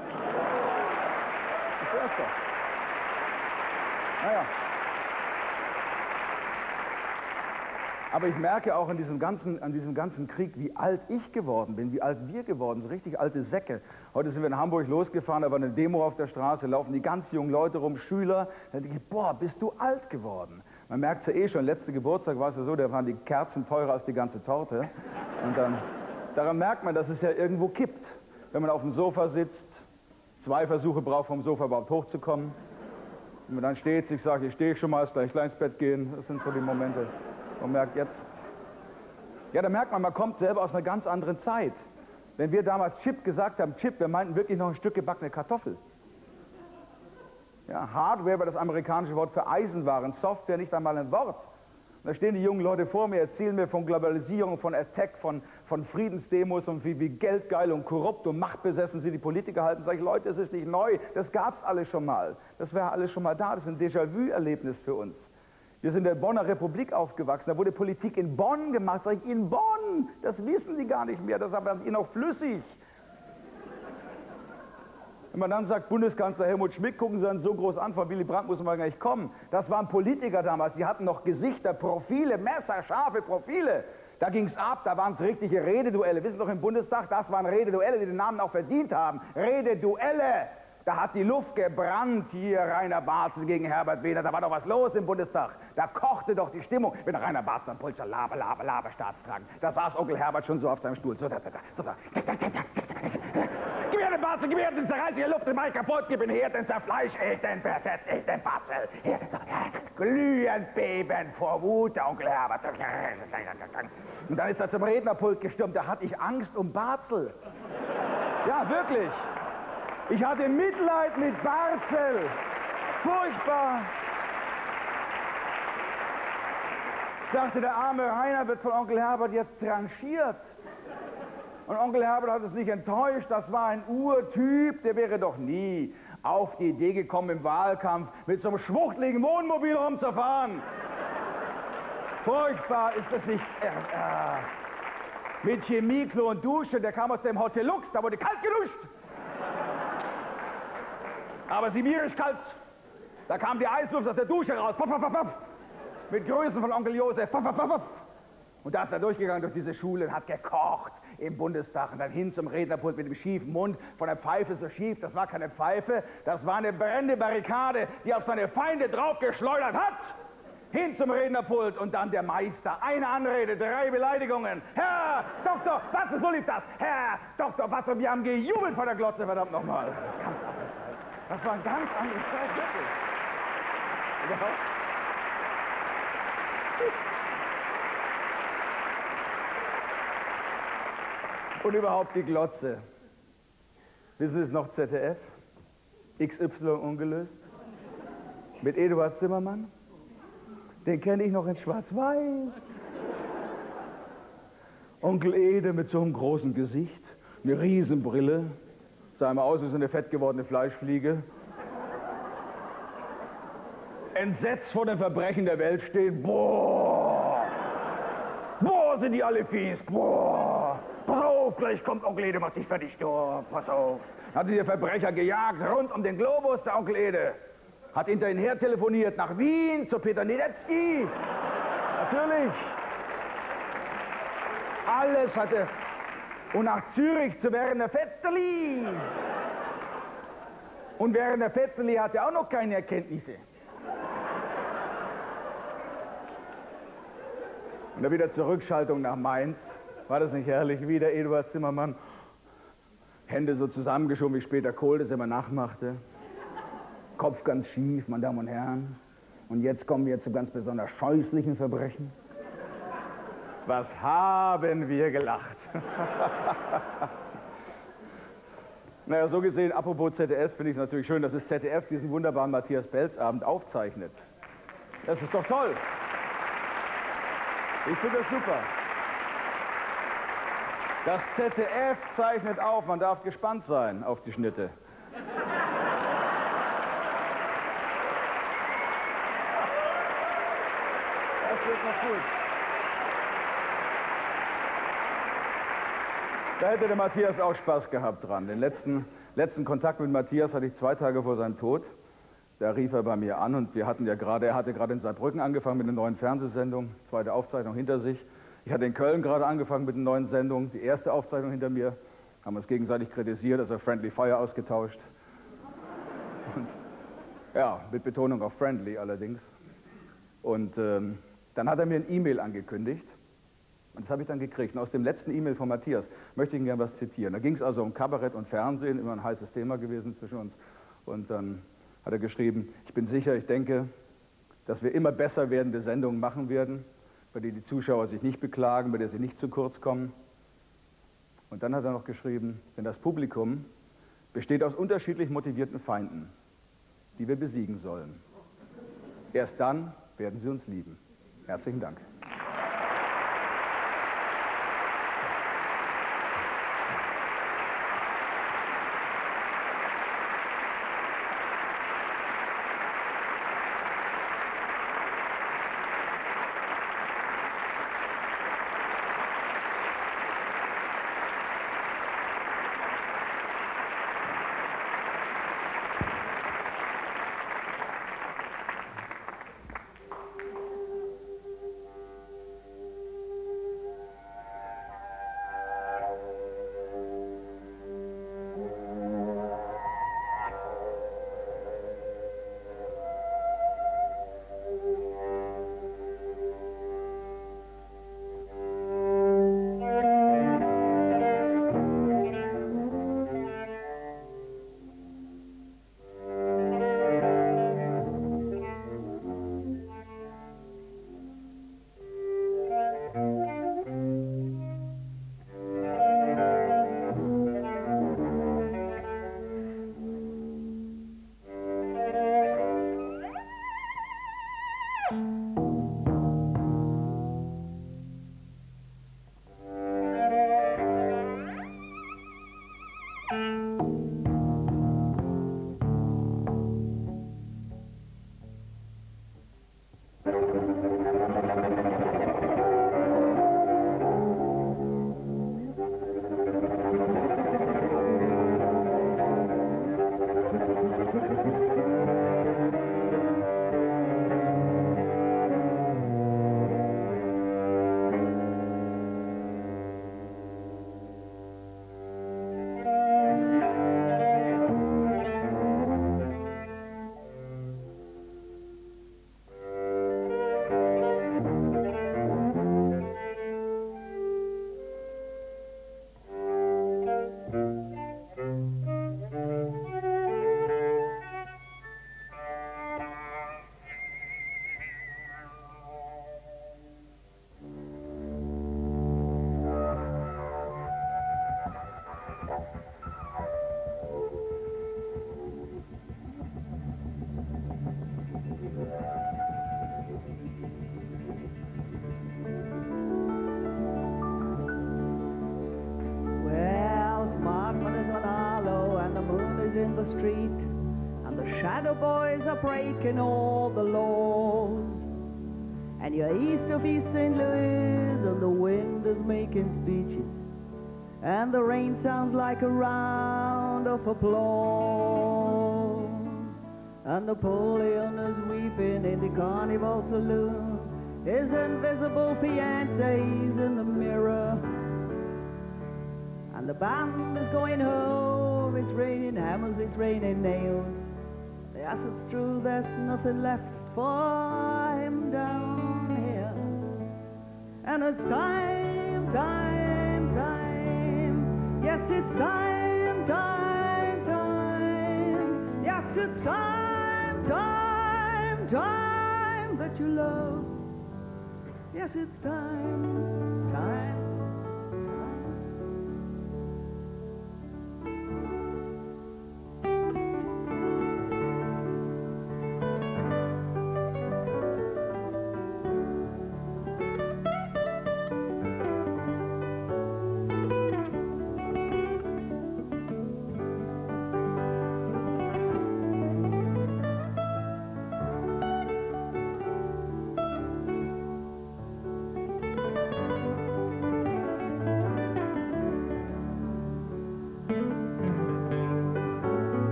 Das wär's doch. Naja. Aber ich merke auch an diesem ganzen Krieg, wie alt ich geworden bin, wie alt wir geworden sind, richtig alte Säcke. Heute sind wir in Hamburg losgefahren, da war eine Demo auf der Straße, laufen die ganz jungen Leute rum, Schüler. Da denke ich, boah, bist du alt geworden. Man merkt es ja eh schon, letzter Geburtstag war es ja so, da waren die Kerzen teurer als die ganze Torte. Und dann, daran merkt man, dass es ja irgendwo kippt. Wenn man auf dem Sofa sitzt, 2 Versuche braucht, vom Sofa überhaupt hochzukommen. Und man dann steht, ich sage, ich stehe schon mal, ist gleich ins Bett gehen. Das sind so die Momente. Man merkt jetzt, ja, da merkt man, man kommt selber aus einer ganz anderen Zeit. Wenn wir damals Chip gesagt haben, Chip, wir meinten wirklich noch ein Stück gebackene Kartoffel. Ja, Hardware war das amerikanische Wort für Eisenwaren, Software nicht einmal ein Wort. Und da stehen die jungen Leute vor mir, erzählen mir von Globalisierung, von Attack, von Friedensdemos und wie geldgeil und korrupt und machtbesessen sie die Politiker halten. Sag ich, Leute, das ist nicht neu, das gab's alles schon mal. Das wäre alles schon mal da, das ist ein Déjà-vu-Erlebnis für uns. Wir sind in der Bonner Republik aufgewachsen, da wurde Politik in Bonn gemacht. Sag ich, in Bonn, das wissen die gar nicht mehr, das ist aber ihnen auch flüssig. Wenn man dann sagt, Bundeskanzler Helmut Schmidt, gucken Sie dann so groß an, von Willy Brandt muss man gar nicht kommen. Das waren Politiker damals, die hatten noch Gesichter, Profile, messerscharfe Profile. Da ging es ab, da waren es richtige Rededuelle. Wissen Sie noch im Bundestag, das waren Rededuelle, die den Namen auch verdient haben. Rededuelle! Da hat die Luft gebrannt, hier Rainer Barzel gegen Herbert Wehner, da war doch was los im Bundestag. Da kochte doch die Stimmung, wenn Rainer Barzel am Pulsar Laber, Staatstragen. Da saß Onkel Herbert schon so auf seinem Stuhl. So. Gib mir den Barzel, gib mir den zerreiß ich Luft, den mach ich kaputt, gib ihn her, den zerfleisch ich, den verfetz ich, den Barzel. Glühend bebend vor Wut, der Onkel Herbert. Und dann ist er zum Rednerpult gestürmt, da hatte ich Angst um Barzel. Ja, wirklich. Ich hatte Mitleid mit Barzel. Furchtbar. Ich dachte, der arme Rainer wird von Onkel Herbert jetzt tranchiert. Und Onkel Herbert hat es nicht enttäuscht. Das war ein Urtyp. Der wäre doch nie auf die Idee gekommen, im Wahlkampf mit so einem schwuchteligen Wohnmobil rumzufahren. Furchtbar, ist das nicht... Mit Chemie, Klo und Dusche. Der kam aus dem Hotel Lux. Da wurde kalt geduscht. Aber sibirisch kalt. Da kam die Eisluft aus der Dusche raus. Puff, puff, puff, puff. Mit Größen von Onkel Josef. Puff, puff, puff, puff. Und da ist er durchgegangen durch diese Schule und hat gekocht im Bundestag. Und dann hin zum Rednerpult mit dem schiefen Mund, von der Pfeife so schief. Das war keine Pfeife, das war eine brennende Barrikade, die auf seine Feinde draufgeschleudert hat. Hin zum Rednerpult und dann der Meister. Eine Anrede, 3 Beleidigungen. Herr Dr. Batzel, so lief das. Herr Dr. Batzel, wir haben gejubelt vor der Glotze, verdammt nochmal. Ganz andere Zeit. Das war eine ganz andere Zeit, wirklich. Überhaupt? Und überhaupt die Glotze. Wissen Sie es noch, ZDF? XY ungelöst? Mit Eduard Zimmermann? Den kenne ich noch in Schwarz-Weiß. Onkel Ede mit so einem großen Gesicht, eine Riesenbrille, sah immer aus wie so eine fett gewordene Fleischfliege. Entsetzt vor den Verbrechen der Welt stehen. Boah! Boah, sind die alle fies! Boah! Pass auf, gleich kommt Onkel Ede, macht dich fertig, du. Pass auf. Hatte die Verbrecher gejagt, rund um den Globus, der Onkel Ede. Hat hinter ihn her telefoniert, nach Wien, zu Peter Niedetzky. Natürlich. Alles hatte. Und nach Zürich zu Werner Vetterli. Und Werner Vetterli hatte auch noch keine Erkenntnisse. Und dann wieder Zurückschaltung nach Mainz. War das nicht herrlich? Wieder Eduard Zimmermann. Hände so zusammengeschoben, wie später Kohl das immer nachmachte. Kopf ganz schief, meine Damen und Herren. Und jetzt kommen wir zu ganz besonders scheußlichen Verbrechen. Was haben wir gelacht? Naja, so gesehen, apropos ZDF, finde ich es natürlich schön, dass das ZDF diesen wunderbaren Matthias-Belz-Abend aufzeichnet. Das ist doch toll. Ich finde das super. Das ZDF zeichnet auf, man darf gespannt sein auf die Schnitte. Das wird noch gut. Da hätte der Matthias auch Spaß gehabt dran. Den letzten Kontakt mit Matthias hatte ich 2 Tage vor seinem Tod. da rief er bei mir an und er hatte gerade in Saarbrücken angefangen mit einer neuen Fernsehsendung, zweite Aufzeichnung hinter sich. Ich hatte in Köln gerade angefangen mit einer neuen Sendung, die erste Aufzeichnung hinter mir, haben uns gegenseitig kritisiert, also Friendly Fire ausgetauscht. Und, ja, mit Betonung auf Friendly allerdings. Und dann hat er mir ein E-Mail angekündigt und das habe ich dann gekriegt. Und aus dem letzten E-Mail von Matthias möchte ich Ihnen gerne was zitieren. Da ging es also um Kabarett und Fernsehen, immer ein heißes Thema gewesen zwischen uns. Und dann hat er geschrieben, ich bin sicher, ich denke, dass wir immer besser werdende Sendungen machen werden, bei denen die Zuschauer sich nicht beklagen, bei denen sie nicht zu kurz kommen. Und dann hat er noch geschrieben, denn das Publikum besteht aus unterschiedlich motivierten Feinden, die wir besiegen sollen. Erst dann werden sie uns lieben. Herzlichen Dank. In the street, and the shadow boys are breaking all the laws, and you're east of East St. Louis, and the wind is making speeches, and the rain sounds like a round of applause, and Napoleon is weeping in the Carnival Saloon, his invisible fiancé's in the mirror, and the band is going home. It's raining hammers, it's raining nails. The acid's true, there's nothing left for him down here. And it's time, time, time. Yes, it's time, time, time. Yes, it's time, time, time that you love. Yes, it's time, time.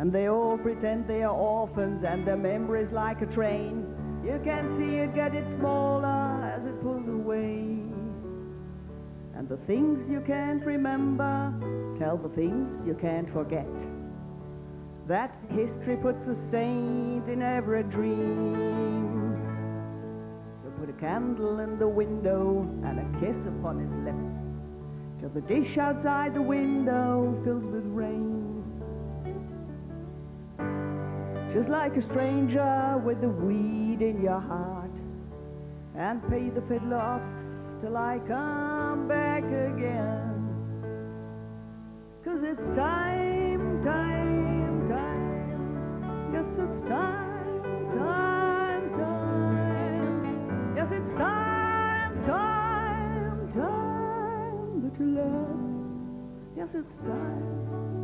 And they all pretend they are orphans, and their memory's like a train. You can see it getting smaller as it pulls away. And the things you can't remember tell the things you can't forget. That history puts a saint in every dream. So put a candle in the window and a kiss upon his lips, till the dish outside the window fills with rain. Just like a stranger with the weed in your heart, and pay the fiddler off till I come back again. 'Cause it's time, time, time. Yes, it's time, time, time. Yes, it's time, time, time. But you love. Yes, it's time.